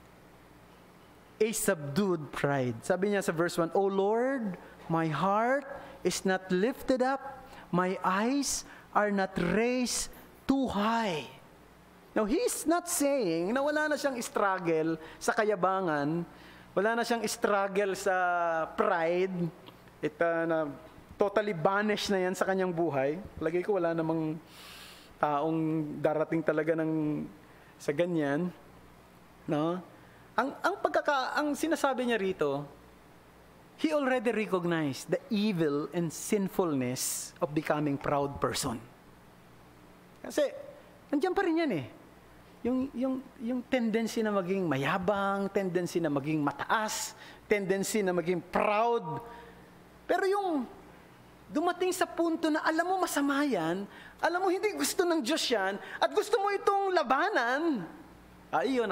A subdued pride. Sabi niya sa verse 1, O Lord, my heart is not lifted up, my eyes are not raised too high. Now, he's not saying na wala na siyang struggle sa kayabangan, wala na siyang struggle sa pride, na totally banished na yan sa kanyang buhay. Lagay ko wala namang taong darating talaga sa ganyan. No? Ang sinasabi niya rito, he already recognized the evil and sinfulness of becoming proud person. Kasi, nandiyan pa rin yan Yung tendency na maging mayabang, tendency na maging mataas, tendency na maging proud. Pero yung dumating sa punto na alam mo masama yan, alam mo hindi gusto ng Diyos yan, at gusto mo itong labanan, yun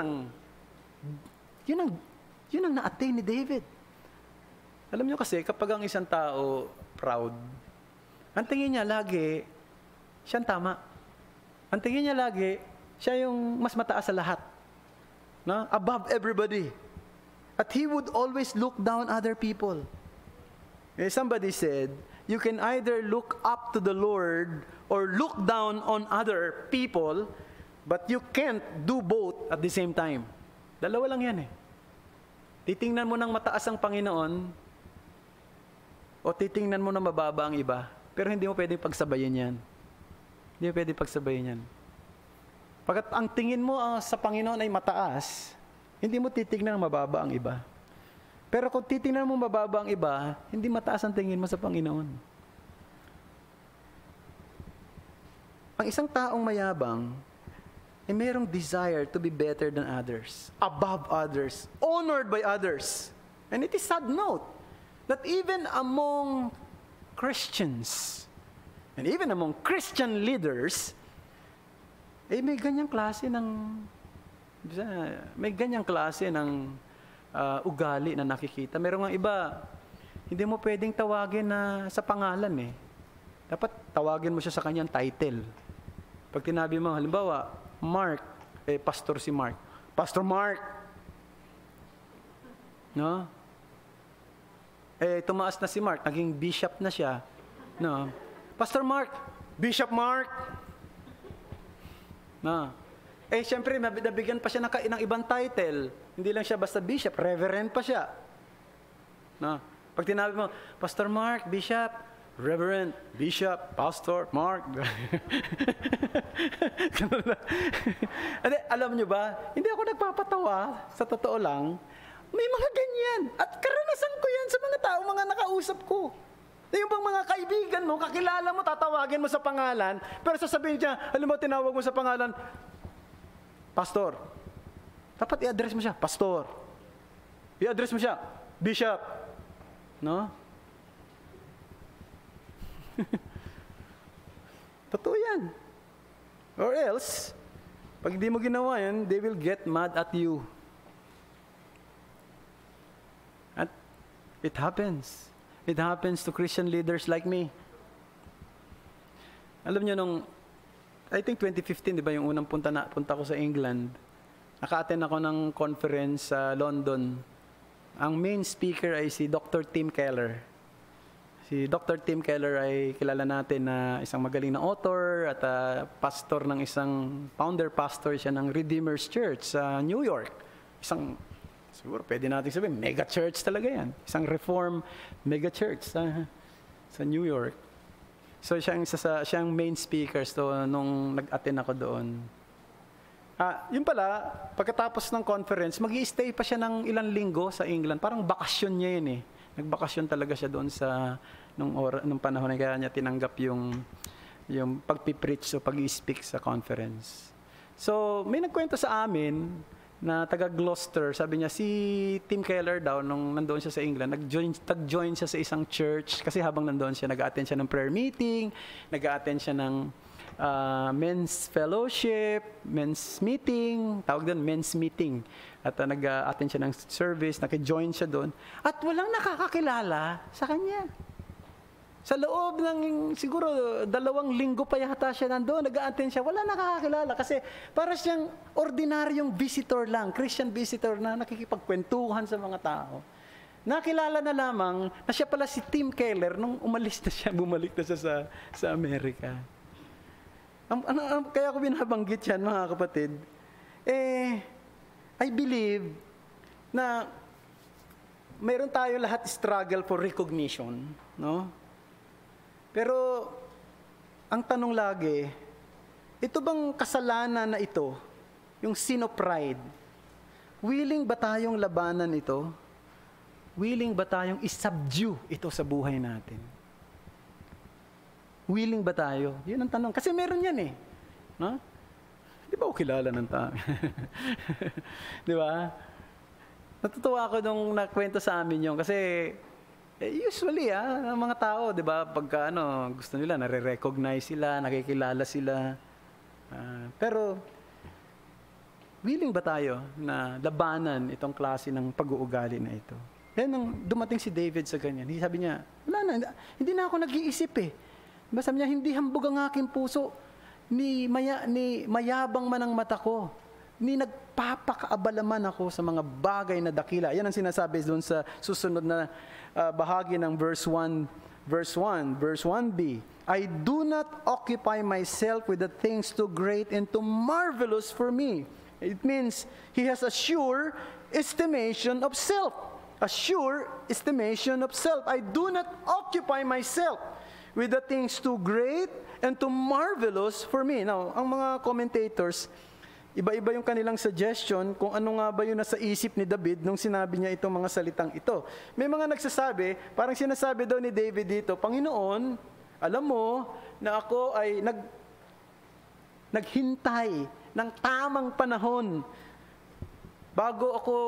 ang na-attain ni David. Alam nyo kasi, kapag ang isang tao proud, ang tingin niya lagi, siyang tama. Ang tingin niya lagi, siya yung mas mataas sa lahat. No? Above everybody. At he would always look down other people. Somebody said, you can either look up to the Lord or look down on other people, but you can't do both at the same time. Dalawa lang yan Titingnan mo ng mataas ang Panginoon o titingnan mo na mababa ang iba. Pero hindi mo pwedeng pagsabayin yan. Hindi mo pwedeng pagsabayin yan. Pagkat ang tingin mo sa Panginoon ay mataas, hindi mo titingnan na mababa ang iba. Pero kung titingnan mo mababa ang iba, hindi mataas ang tingin mo sa Panginoon. Ang isang taong mayabang ay mayroong desire to be better than others, above others, honored by others. And it is sad note that even among Christians, and even among Christian leaders, may ganyang klase ng May ganyang klase ng ugali na nakikita. Meron nga iba, hindi mo pwedeng tawagin na sa pangalan eh. Dapat tawagin mo siya sa kanyang title. Pag tinabi mo, halimbawa, Mark, pastor si Mark. Pastor Mark! No? Tumaas na si Mark, naging bishop na siya. No? Pastor Mark! Bishop Mark! No? Siyempre, nabigyan pa siya ng ibang title. Hindi lang siya basta bishop, reverend pa siya. No? Pag tinabi mo, Pastor Mark, bishop, reverend, bishop, pastor, Mark. Alam nyo ba, hindi ako nagpapatawa, sa totoo lang, may mga ganyan. At karanasan ko yan sa mga tao, mga nakausap ko. Yung bang mga kaibigan mo, kakilala mo, tatawagin mo sa pangalan, pero sasabihin niya, alam mo, tinawag mo sa pangalan, pastor. Dapat i-address mo siya, pastor. I-address mo siya, bishop. No? Totoo yan. Or else, pag di mo ginawa yan, they will get mad at you. At it happens. It happens to Christian leaders like me. Alam niyo I think 2015, di ba, yung unang punta ko sa England, naka-attend ako ng conference sa London. Ang main speaker ay si Dr. Tim Keller. Si Dr. Tim Keller ay kilala natin na isang magaling na author at pastor ng founder pastor siya ng Redeemer's Church sa New York. Siguro pwede natin sabihin, mega church talaga yan. Isang reform mega church sa New York. So siyang main speaker nung nag-attend ako doon. Yun pala, pagkatapos ng conference, mag-i-stay pa siya ng ilang linggo sa England. Parang bakasyon niya yun eh. Nagbakasyon talaga siya doon nung panahon na kaya niya tinanggap yung pagpipreach o pag-i-speak sa conference. So, may nagkwento sa amin na taga Gloucester, sabi niya, si Tim Keller daw, nung nandoon siya sa England, nag-join siya sa isang church, kasi habang nandoon siya, nag-attend siya ng prayer meeting, nag-attend siya ng men's fellowship, men's meeting, tawag doon, men's meeting. At nag-attend siya ng service, naki-join siya doon. At walang nakakakilala sa kanya. Sa loob ng siguro 2 linggo pa yata siya nandoon, nag-attend siya, wala nakakakilala kasi para siyang ordinaryong visitor lang, Christian visitor na nakikipagkwentuhan sa mga tao. Nakilala na lamang na siya pala si Tim Keller nung umalis na siya, bumalik na siya sa Amerika. Kaya ko binabanggit yan, mga kapatid. I believe na mayroon tayo lahat struggle for recognition, no? Pero ang tanong lagi, ito bang kasalanan na ito, yung sin of pride, willing ba tayong labanan ito? Willing ba tayong isubdue ito sa buhay natin? Willing ba tayo? Yun ang tanong. Kasi meron yan eh. No? Di ba ako kilala ng tao? Di ba? Natutuwa ako nung nakwento sa amin yun. Kasi usually ang mga tao, di ba, pagka gusto nila, nare-recognize sila, nakikilala sila. Pero, willing ba tayo na labanan itong klase ng pag-uugali na ito? Kaya nung dumating si David sa ganyan, sabi niya, wala na, hindi na ako nag-iisip eh. Sabi niya, hindi hambog ang aking puso, ni mayabang man ang mata ko, ni nagpapakaabala man ako sa mga bagay na dakila. Yan ang sinasabi doon sa susunod na bahagi ng verse 1b. I do not occupy myself with the things too great and too marvelous for me. It means he has a sure estimation of self. A sure estimation of self. I do not occupy myself with the things too great and too marvelous for me. Now, ang mga commentators, iba-iba yung kanilang suggestion kung ano nga ba yung nasa isip ni David nung sinabi niya itong mga salitang ito. May mga nagsasabi, parang sinasabi daw ni David dito, Panginoon, alam mo na ako ay naghintay ng tamang panahon bago ako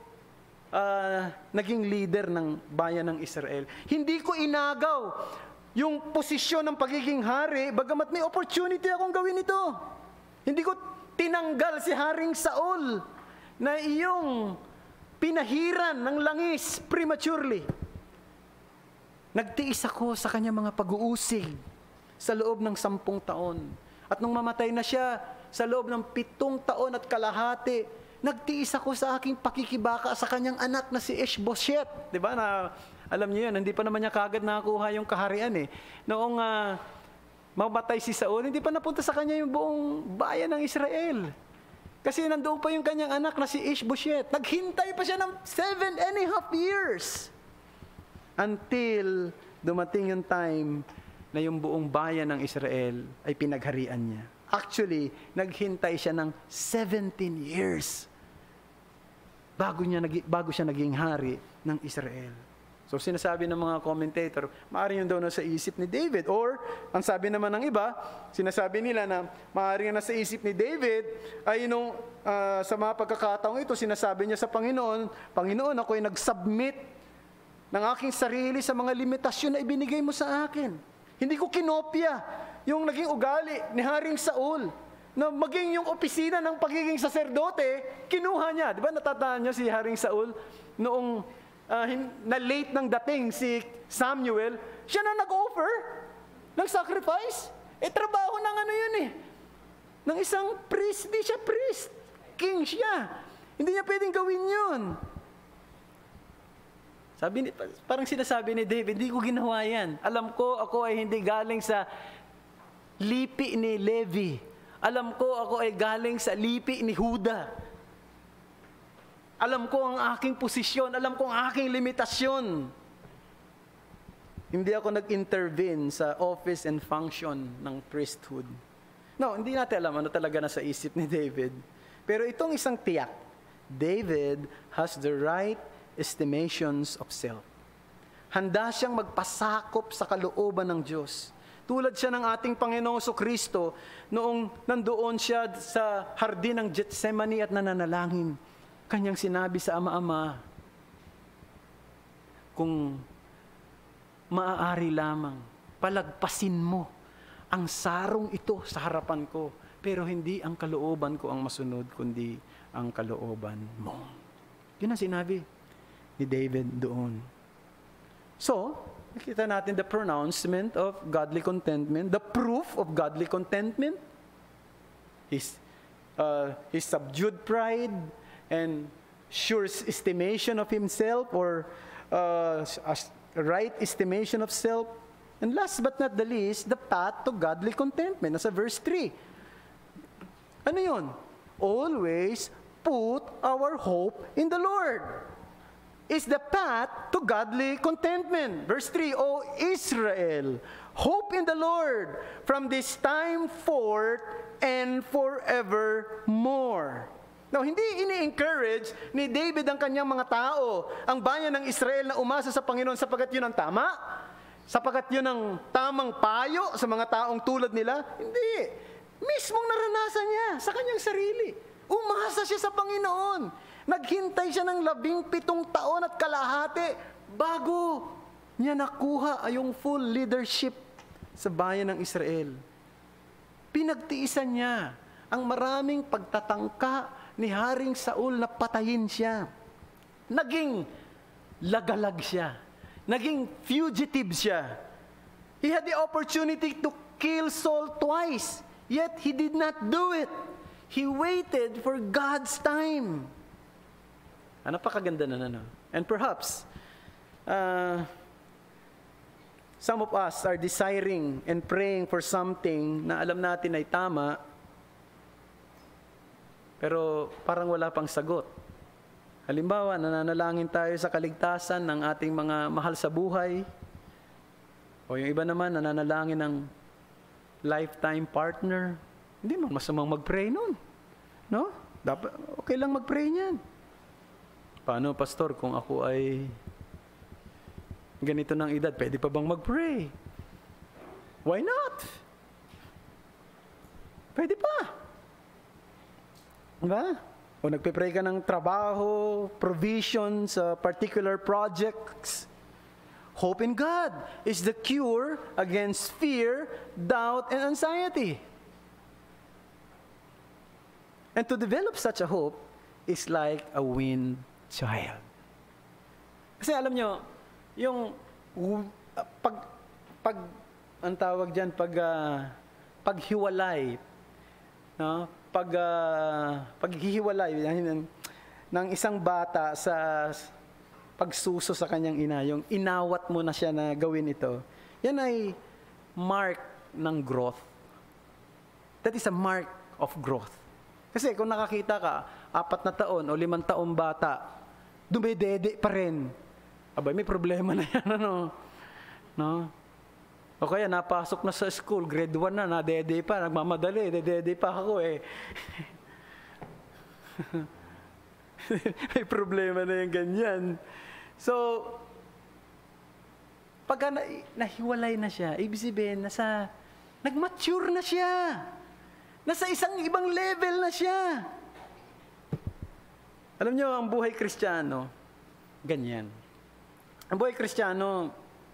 naging leader ng bayan ng Israel. Hindi ko inagaw yung posisyon ng pagiging hari, bagamat may opportunity akong gawin ito. Hindi ko tinanggal si Haring Saul na iyong pinahiran ng langis prematurely. Nagtiis ako sa kanya mga pag-uusig sa loob ng 10 taon. At nung mamatay na siya, sa loob ng 7 taon at kalahati, nagtiis ako sa aking pakikibaka sa kanyang anak na si Ishbosheth. Diba na, alam niyo yun, hindi pa naman niya kagad nakakuha yung kaharian eh. Noong mamatay si Saul, hindi pa napunta sa kanya yung buong bayan ng Israel. Kasi nandoon pa yung kanyang anak na si Ishbosheth. Naghintay pa siya ng 7.5 years. Until dumating yung time na yung buong bayan ng Israel ay pinagharian niya. Actually, naghintay siya ng 17 years bago siya naging hari ng Israel. So sinasabi ng mga commentator, maaari yun daw na sa isip ni David. Or, ang sabi naman ng iba, sinasabi nila na maaari na sa isip ni David ay nung sa mga pagkakataong ito, sinasabi niya sa Panginoon, Panginoon, ako ay nag-submit ng aking sarili sa mga limitasyon na ibinigay mo sa akin. Hindi ko kinopya yung naging ugali ni Haring Saul na maging yung opisina ng pagiging saserdote, kinuha niya. Di ba natatandaan niyo si Haring Saul noong na late ng dating si Samuel, siya na nag-offer ng sacrifice. Trabaho ng ano yun eh. Ng isang priest, di siya priest. King siya. Hindi niya pwedeng gawin yun. Parang sinasabi ni David, hindi ko ginawa yan. Alam ko, ako ay hindi galing sa lipi ni Levi. Alam ko, ako ay galing sa lipi ni Huda. Alam ko ang aking posisyon. Alam ko ang aking limitasyon. Hindi ako nag-intervene sa office and function ng priesthood. No, hindi natin alam ano talaga nasa isip ni David. Pero itong isang tiyak, David has the right estimations of self. Handa siyang magpasakop sa kalooban ng Diyos. Tulad siya ng ating Panginoong Kristo noong nandoon siya sa hardin ng Gethsemane at nananalangin. Kanyang sinabi sa Ama-Ama, kung maaari lamang, palagpasin mo ang sarong ito sa harapan ko, pero hindi ang kalooban ko ang masunod, kundi ang kalooban mo. Yun ang sinabi ni David doon. So, nakita natin the pronouncement of godly contentment, the proof of godly contentment, his subdued pride, and sure estimation of himself, or right estimation of self. And last but not the least, the path to godly contentment. Nasa verse 3. Ano yun? Always put our hope in the Lord. Is the path to godly contentment. Verse 3, O Israel, hope in the Lord from this time forth and forevermore. Now, hindi ini-encourage ni David ang kanyang mga tao, ang bayan ng Israel na umasa sa Panginoon sapagat yun ang tama, sapagat yun ang tamang payo sa mga taong tulad nila. Hindi. Mismong naranasan niya sa kanyang sarili. Umasa siya sa Panginoon. Naghintay siya ng 17 taon at kalahati bago niya nakuha yung full leadership sa bayan ng Israel. Pinagtiisan niya ang maraming pagtatangka ni Haring Saul na patayin siya. Naging lagalag siya. Naging fugitive siya. He had the opportunity to kill Saul twice, yet he did not do it. He waited for God's time. Napakaganda na no? And perhaps, some of us are desiring and praying for something na alam natin ay tama, pero parang wala pang sagot. Halimbawa, nananalangin tayo sa kaligtasan ng ating mga mahal sa buhay. O yung iba naman, nananalangin ng lifetime partner. Hindi mo masamang mag-pray nun. No? Dapat, okay lang mag-pray niyan. Paano, pastor, kung ako ay ganito ng edad, pwede pa bang mag-pray? Why not? Pwede pa. Diba? O nagpe-pray ka ng trabaho, provision sa particular projects. Hope in God is the cure against fear, doubt, and anxiety. And to develop such a hope is like a weaned child. Kasi alam nyo, yung ang tawag dyan, paghiwalay, no? Paghihiwalay ng isang bata sa pagsuso sa kanyang ina, yung inawat mo na siya na gawin ito, yan ay mark ng growth. That is a mark of growth. Kasi kung nakakita ka, 4 na taon o 5 taong bata, dumedede pa rin. Abay, may problema na yan, ano? No? O kaya, napasok na sa school, grade 1 na, nadede pa, nagmamadali, dedede pa ako eh. May problema na yung ganyan. So, pagka nahiwalay na siya, ibig sabihin, nag-mature na siya. Nasa isang ibang level na siya. Alam nyo, ang buhay Kristiyano, ganyan. Ang buhay Kristiyano,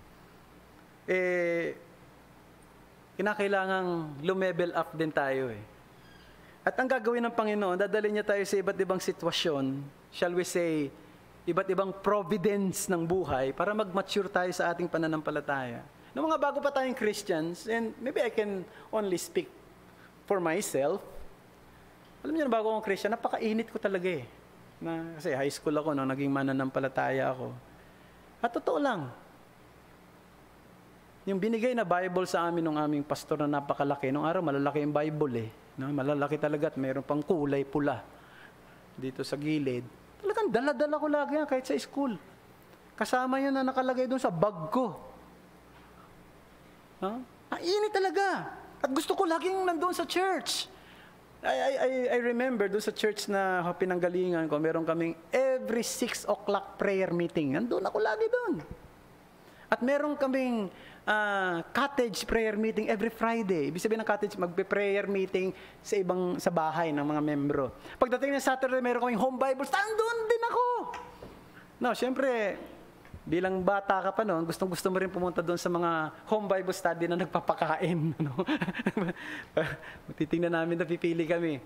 kinakailangang lumevel up din tayo eh. At ang gagawin ng Panginoon, dadalhin niya tayo sa iba't ibang sitwasyon, shall we say, iba't ibang providence ng buhay para mag-mature tayo sa ating pananampalataya. Noong mga bago pa tayong Christians, and maybe I can only speak for myself, alam niyo na bago akong Christian, napakainit ko talaga eh. Kasi high school ako, no, naging mananampalataya ako. At totoo lang, yung binigay na Bible sa amin ng aming pastor na napakalaki, nung araw malalaki yung Bible eh. No? Malalaki talaga at mayroon pang kulay pula dito sa gilid. Talagang dala-dala ko lagi yan kahit sa school. Kasama yun na nakalagay doon sa bag ko. No? Init talaga. At gusto ko laging nandoon sa church. I remember doon sa church na pinanggalingan ko, meron kaming every 6 o'clock prayer meeting. Nandun ako lagi doon. At meron kaming cottage prayer meeting every Friday. Ibig sabihin ng cottage, magpe-prayer meeting sa bahay ng mga membro. Pagdating ng Saturday, meron kaming home Bible. Doon din ako. No, syempre, bilang bata ka pa noon, gustong-gusto mo rin pumunta doon sa mga home Bible study na nagpapakain. Ano? Titingnan namin, napipili kami.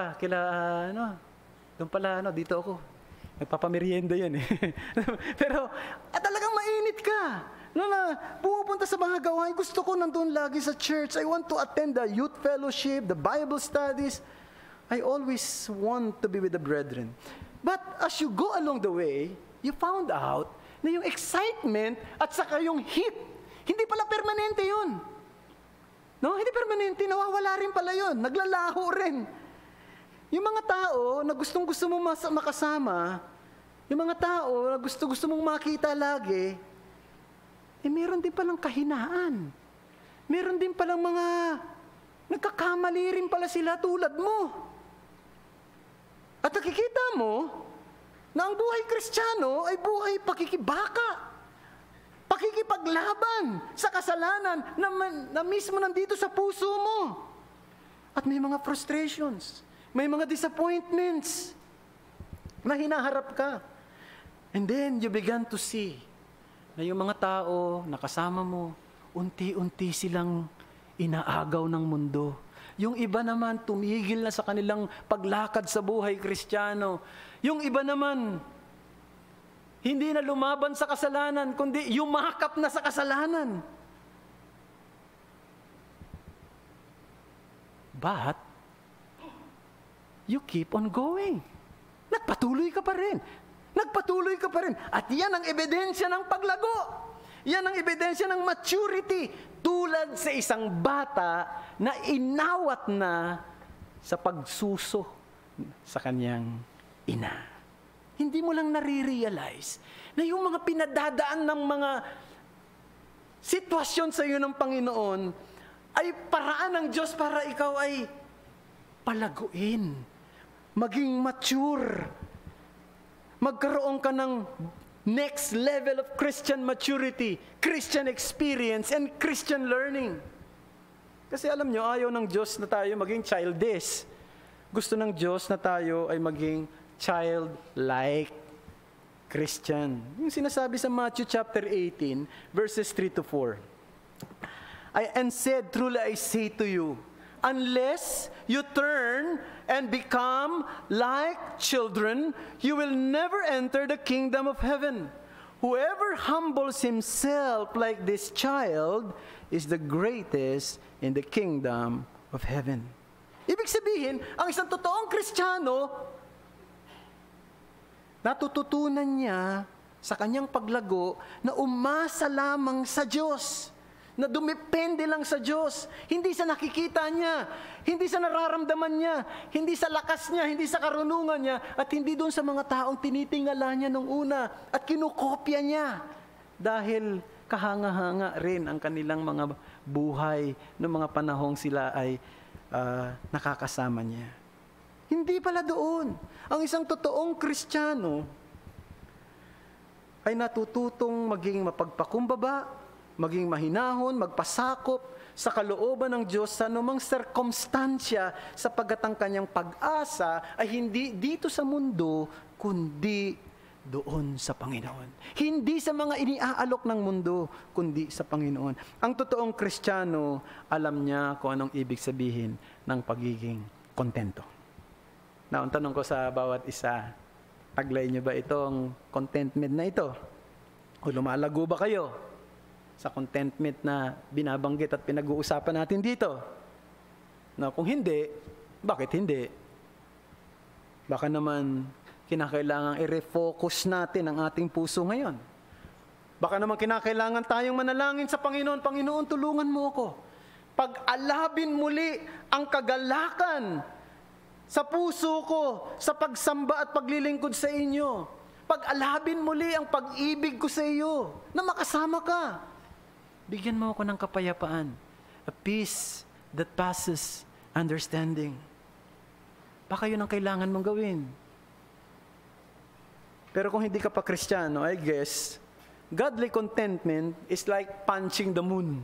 Doon pala, dito ako. Nagpapamerienda yan eh. Pero, talagang mainit ka. Pumupunta sa mga gawain, gusto ko nandun lagi sa church. I want to attend the youth fellowship, the Bible studies. I always want to be with the brethren. But as you go along the way, you found out na yung excitement at saka yung heat, hindi pala permanente yun. No, hindi permanente, nawawala rin pala yun. Naglalaho rin. Yung mga tao na gustong-gusto mong makasama, yung mga tao na gusto mong makita lagi, meron din palang kahinaan. Meron din palang mga nagkakamali rin pala sila tulad mo. At nakikita mo na ang buhay Kristiyano ay buhay pakikibaka. Pakikipaglaban sa kasalanan na mismo nandito sa puso mo. At may mga frustrations, may mga disappointments na hinaharap ka. And then you began to see na yung mga tao na kasama mo, unti-unti silang inaagaw ng mundo. Yung iba naman, tumigil na sa kanilang paglakad sa buhay Kristiyano. Yung iba naman, hindi na lumaban sa kasalanan, kundi yumakap na sa kasalanan. But, you keep on going. Nagpatuloy ka pa rin. Nagpatuloy ka pa rin. At yan ang ebidensya ng paglago. Yan ang ebidensya ng maturity. Tulad sa isang bata na inawat na sa pagsuso sa kanyang ina. Hindi mo lang nare-realize na yung mga pinadadaan ng mga sitwasyon sa iyo ng Panginoon ay paraan ng Diyos para ikaw ay palaguin, maging mature, magkaroon ka ng next level of Christian maturity, Christian experience, and Christian learning. Kasi alam nyo, ayaw ng Diyos na tayo maging childish. Gusto ng Diyos na tayo ay maging childlike Christian. Yung sinasabi sa Matthew chapter 18, verses 3 to 4. And said, truly I say to you, unless you turn and become like children, you will never enter the kingdom of heaven. Whoever humbles himself like this child is the greatest in the kingdom of heaven. Ibig sabihin, ang isang totoong Kristiyano, natututunan niya sa kanyang paglago na umasa lamang sa Diyos, na dumepende lang sa Diyos, hindi sa nakikita niya, hindi sa nararamdaman niya, hindi sa lakas niya, hindi sa karunungan niya, at hindi doon sa mga taong tinitingala niya nung una at kinukopya niya. Dahil kahanga-hanga rin ang kanilang mga buhay noong mga panahong sila ay nakakasama niya. Hindi pala doon. Ang isang totoong Kristiyano ay natututong maging mapagpakumbaba, maging mahinahon, magpasakop sa kalooban ng Diyos sa anumang sirkumstansya, sapagkat ang kanyang pag-asa ay hindi dito sa mundo, kundi doon sa Panginoon. Hindi sa mga iniaalok ng mundo, kundi sa Panginoon. Ang totoong Kristiyano, alam niya kung anong ibig sabihin ng pagiging kontento. Now, ang tanong ko sa bawat isa, taglay niyo ba itong contentment na ito? O lumalago ba kayo sa contentment na binabanggit at pinag-uusapan natin dito? Na kung hindi, bakit hindi? Baka naman kinakailangan i-refocus natin ang ating puso ngayon. Baka naman kinakailangan tayong manalangin sa Panginoon, Panginoon, tulungan mo ako. Pag-alabin muli ang kagalakan sa puso ko, sa pagsamba at paglilingkod sa inyo. Pag-alabin muli ang pag-ibig ko sa iyo, na makasama ka. Bigyan mo ako ng kapayapaan, a peace that passes understanding. Baka yun ang kailangan mong gawin. Pero kung hindi ka pa Kristiyano, I guess, godly contentment is like punching the moon.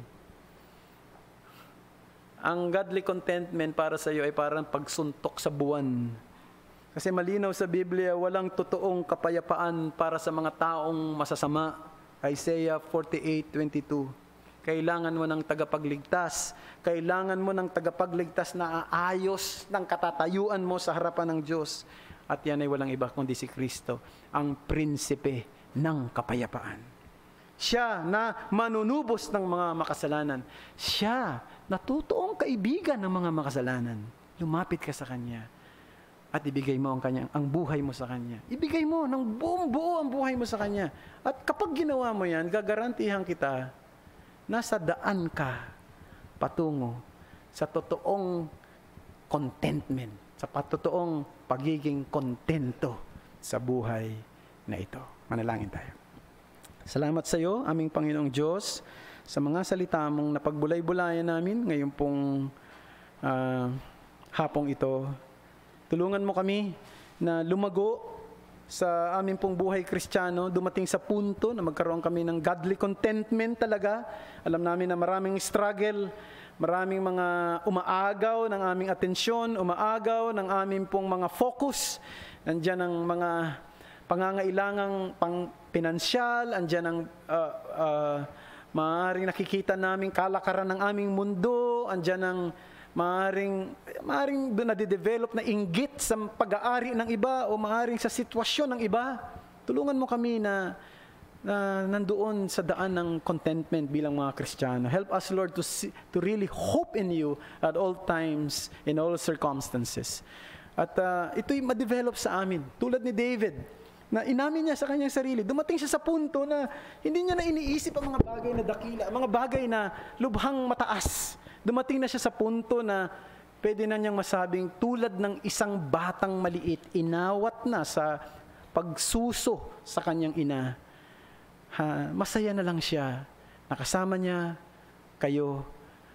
Ang godly contentment para sa iyo ay parang pagsuntok sa buwan. Kasi malinaw sa Biblia, walang totoong kapayapaan para sa mga taong masasama. Isaiah 48:22. Kailangan mo ng tagapagligtas. Kailangan mo ng tagapagligtas na aayos ng katatayuan mo sa harapan ng Diyos. At yan ay walang iba kundi si Kristo, ang prinsipe ng kapayapaan. Siya na manunubos ng mga makasalanan. Siya na totoong kaibigan ng mga makasalanan. Lumapit ka sa Kanya at ibigay mo ang buhay mo sa Kanya. Ibigay mo ng buong buo ang buhay mo sa Kanya. At kapag ginawa mo yan, gagarantihan kita, nasa daan ka patungo sa totoong contentment, sa totoong pagiging kontento sa buhay na ito. Manalangin tayo. Salamat sa iyo, aming Panginoong Diyos, sa mga salita mong napagbulay-bulayan namin ngayon pong hapong ito. Tulungan mo kami na lumago sa aming pong buhay Kristiyano, dumating sa punto na magkaroon kami ng godly contentment talaga. Alam namin na maraming struggle, maraming mga umaagaw ng aming atensyon, umaagaw ng aming pong mga focus. Nandiyan ang mga pangangailangang pang-pinansyal, andyan ang maaaring nakikita namin kalakaran ng aming mundo, andyan ang maaaring doon nade-develop na inggit sa pag-aari ng iba o maaaring sa sitwasyon ng iba. Tulungan mo kami na nandoon sa daan ng contentment bilang mga Kristiyano. Help us, Lord, to really hope in you at all times, in all circumstances. At ito'y ma-develop sa amin. Tulad ni David, na inamin niya sa kanyang sarili, dumating siya sa punto na hindi niya na iniisip ang mga bagay na dakila, mga bagay na lubhang mataas. Dumating na siya sa punto na pwede na niyang masabing tulad ng isang batang maliit, inawat na sa pagsuso sa kanyang ina. Masaya na lang siya. Nakasama niya kayo.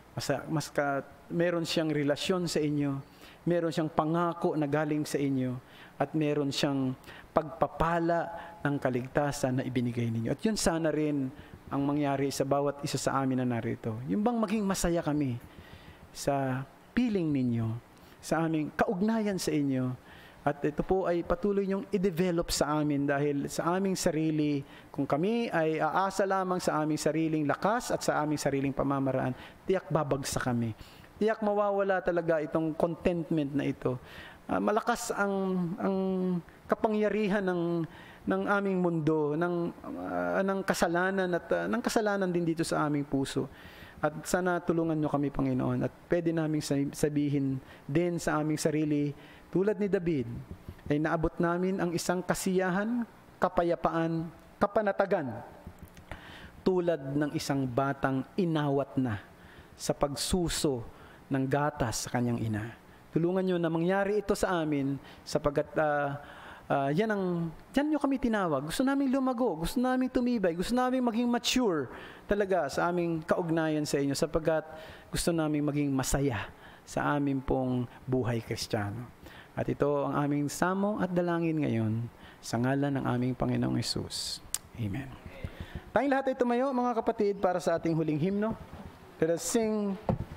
Meron siyang relasyon sa inyo. Meron siyang pangako na galing sa inyo. At meron siyang pagpapala ng kaligtasan na ibinigay ninyo. At yun sana rin ang mangyari sa bawat isa sa amin na narito. Yung bang maging masaya kami sa piling ninyo, sa aming kaugnayan sa inyo. At ito po ay patuloy niyong i-develop sa amin dahil sa aming sarili, kung kami ay aasa lamang sa aming sariling lakas at sa aming sariling pamamaraan, tiyak babagsak kami. tiyak mawawala talaga itong contentment na ito. Malakas ang kapangyarihan ng aming mundo, ng kasalanan at ng kasalanan din dito sa aming puso. At sana tulungan nyo kami, Panginoon, at pwede naming sabihin din sa aming sarili, tulad ni David, ay naabot namin ang isang kasiyahan, kapayapaan, kapanatagan, tulad ng isang batang inawat na sa pagsuso ng gatas sa kanyang ina. Tulungan nyo na mangyari ito sa amin sapagkat yan nyo kami tinawag. Gusto namin lumago, gusto namin tumibay, gusto namin maging mature talaga sa aming kaugnayan sa inyo sapagkat gusto namin maging masaya sa aming pong buhay Kristiyano. At ito ang aming samo at dalangin ngayon sa ngalan ng aming Panginoong Hesus. Amen. Tayong lahat ay tumayo, mga kapatid, para sa ating huling hymno. Let us sing,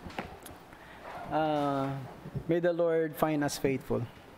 May the Lord find us faithful.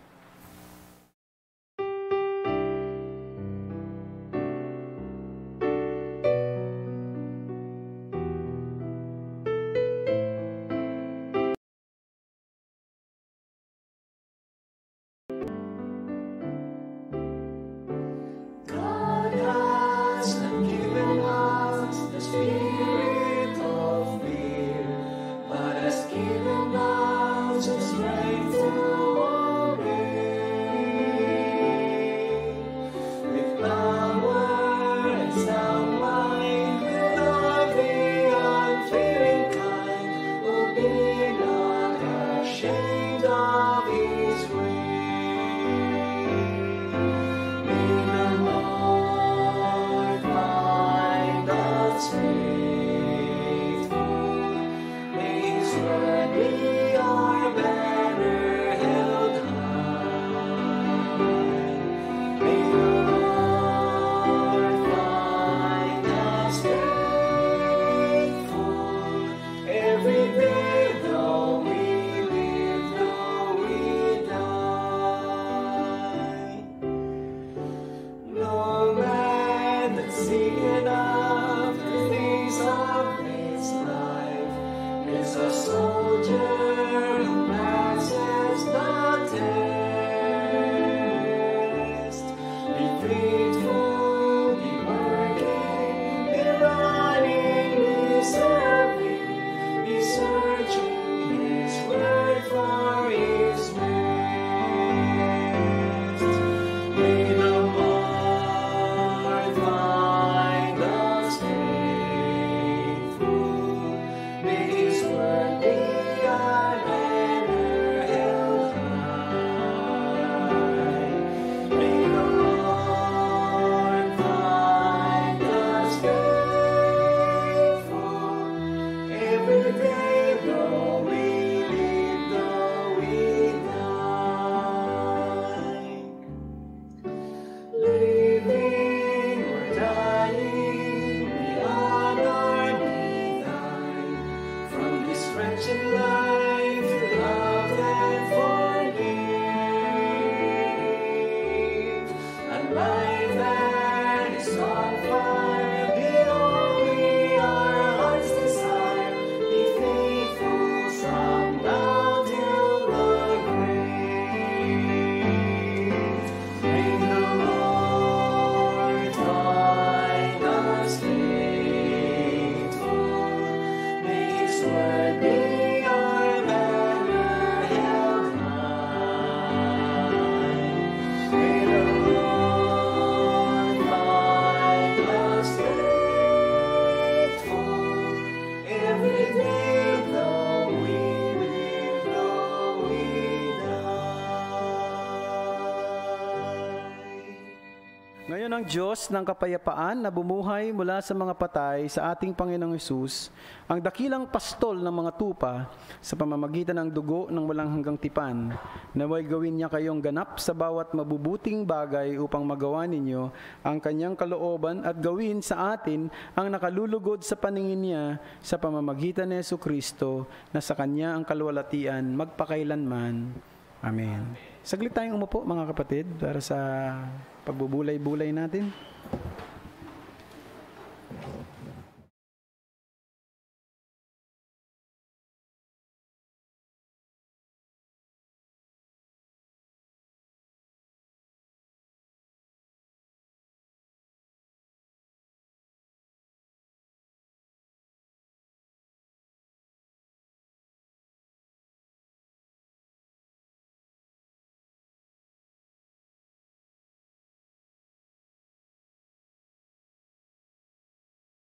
Ngayon ang Diyos ng kapayapaan na bumuhay mula sa mga patay sa ating Panginoong Hesus, ang dakilang pastol ng mga tupa sa pamamagitan ng dugo ng walang hanggang tipan, naway gawin niya kayong ganap sa bawat mabubuting bagay upang magawa ninyo ang kanyang kalooban at gawin sa atin ang nakalulugod sa paningin niya sa pamamagitan ni Jesucristo na sa kanya ang kalwalatian magpakailanman. Amen. Saglit tayong umupo, mga kapatid, para sa pagbubulay-bulay natin.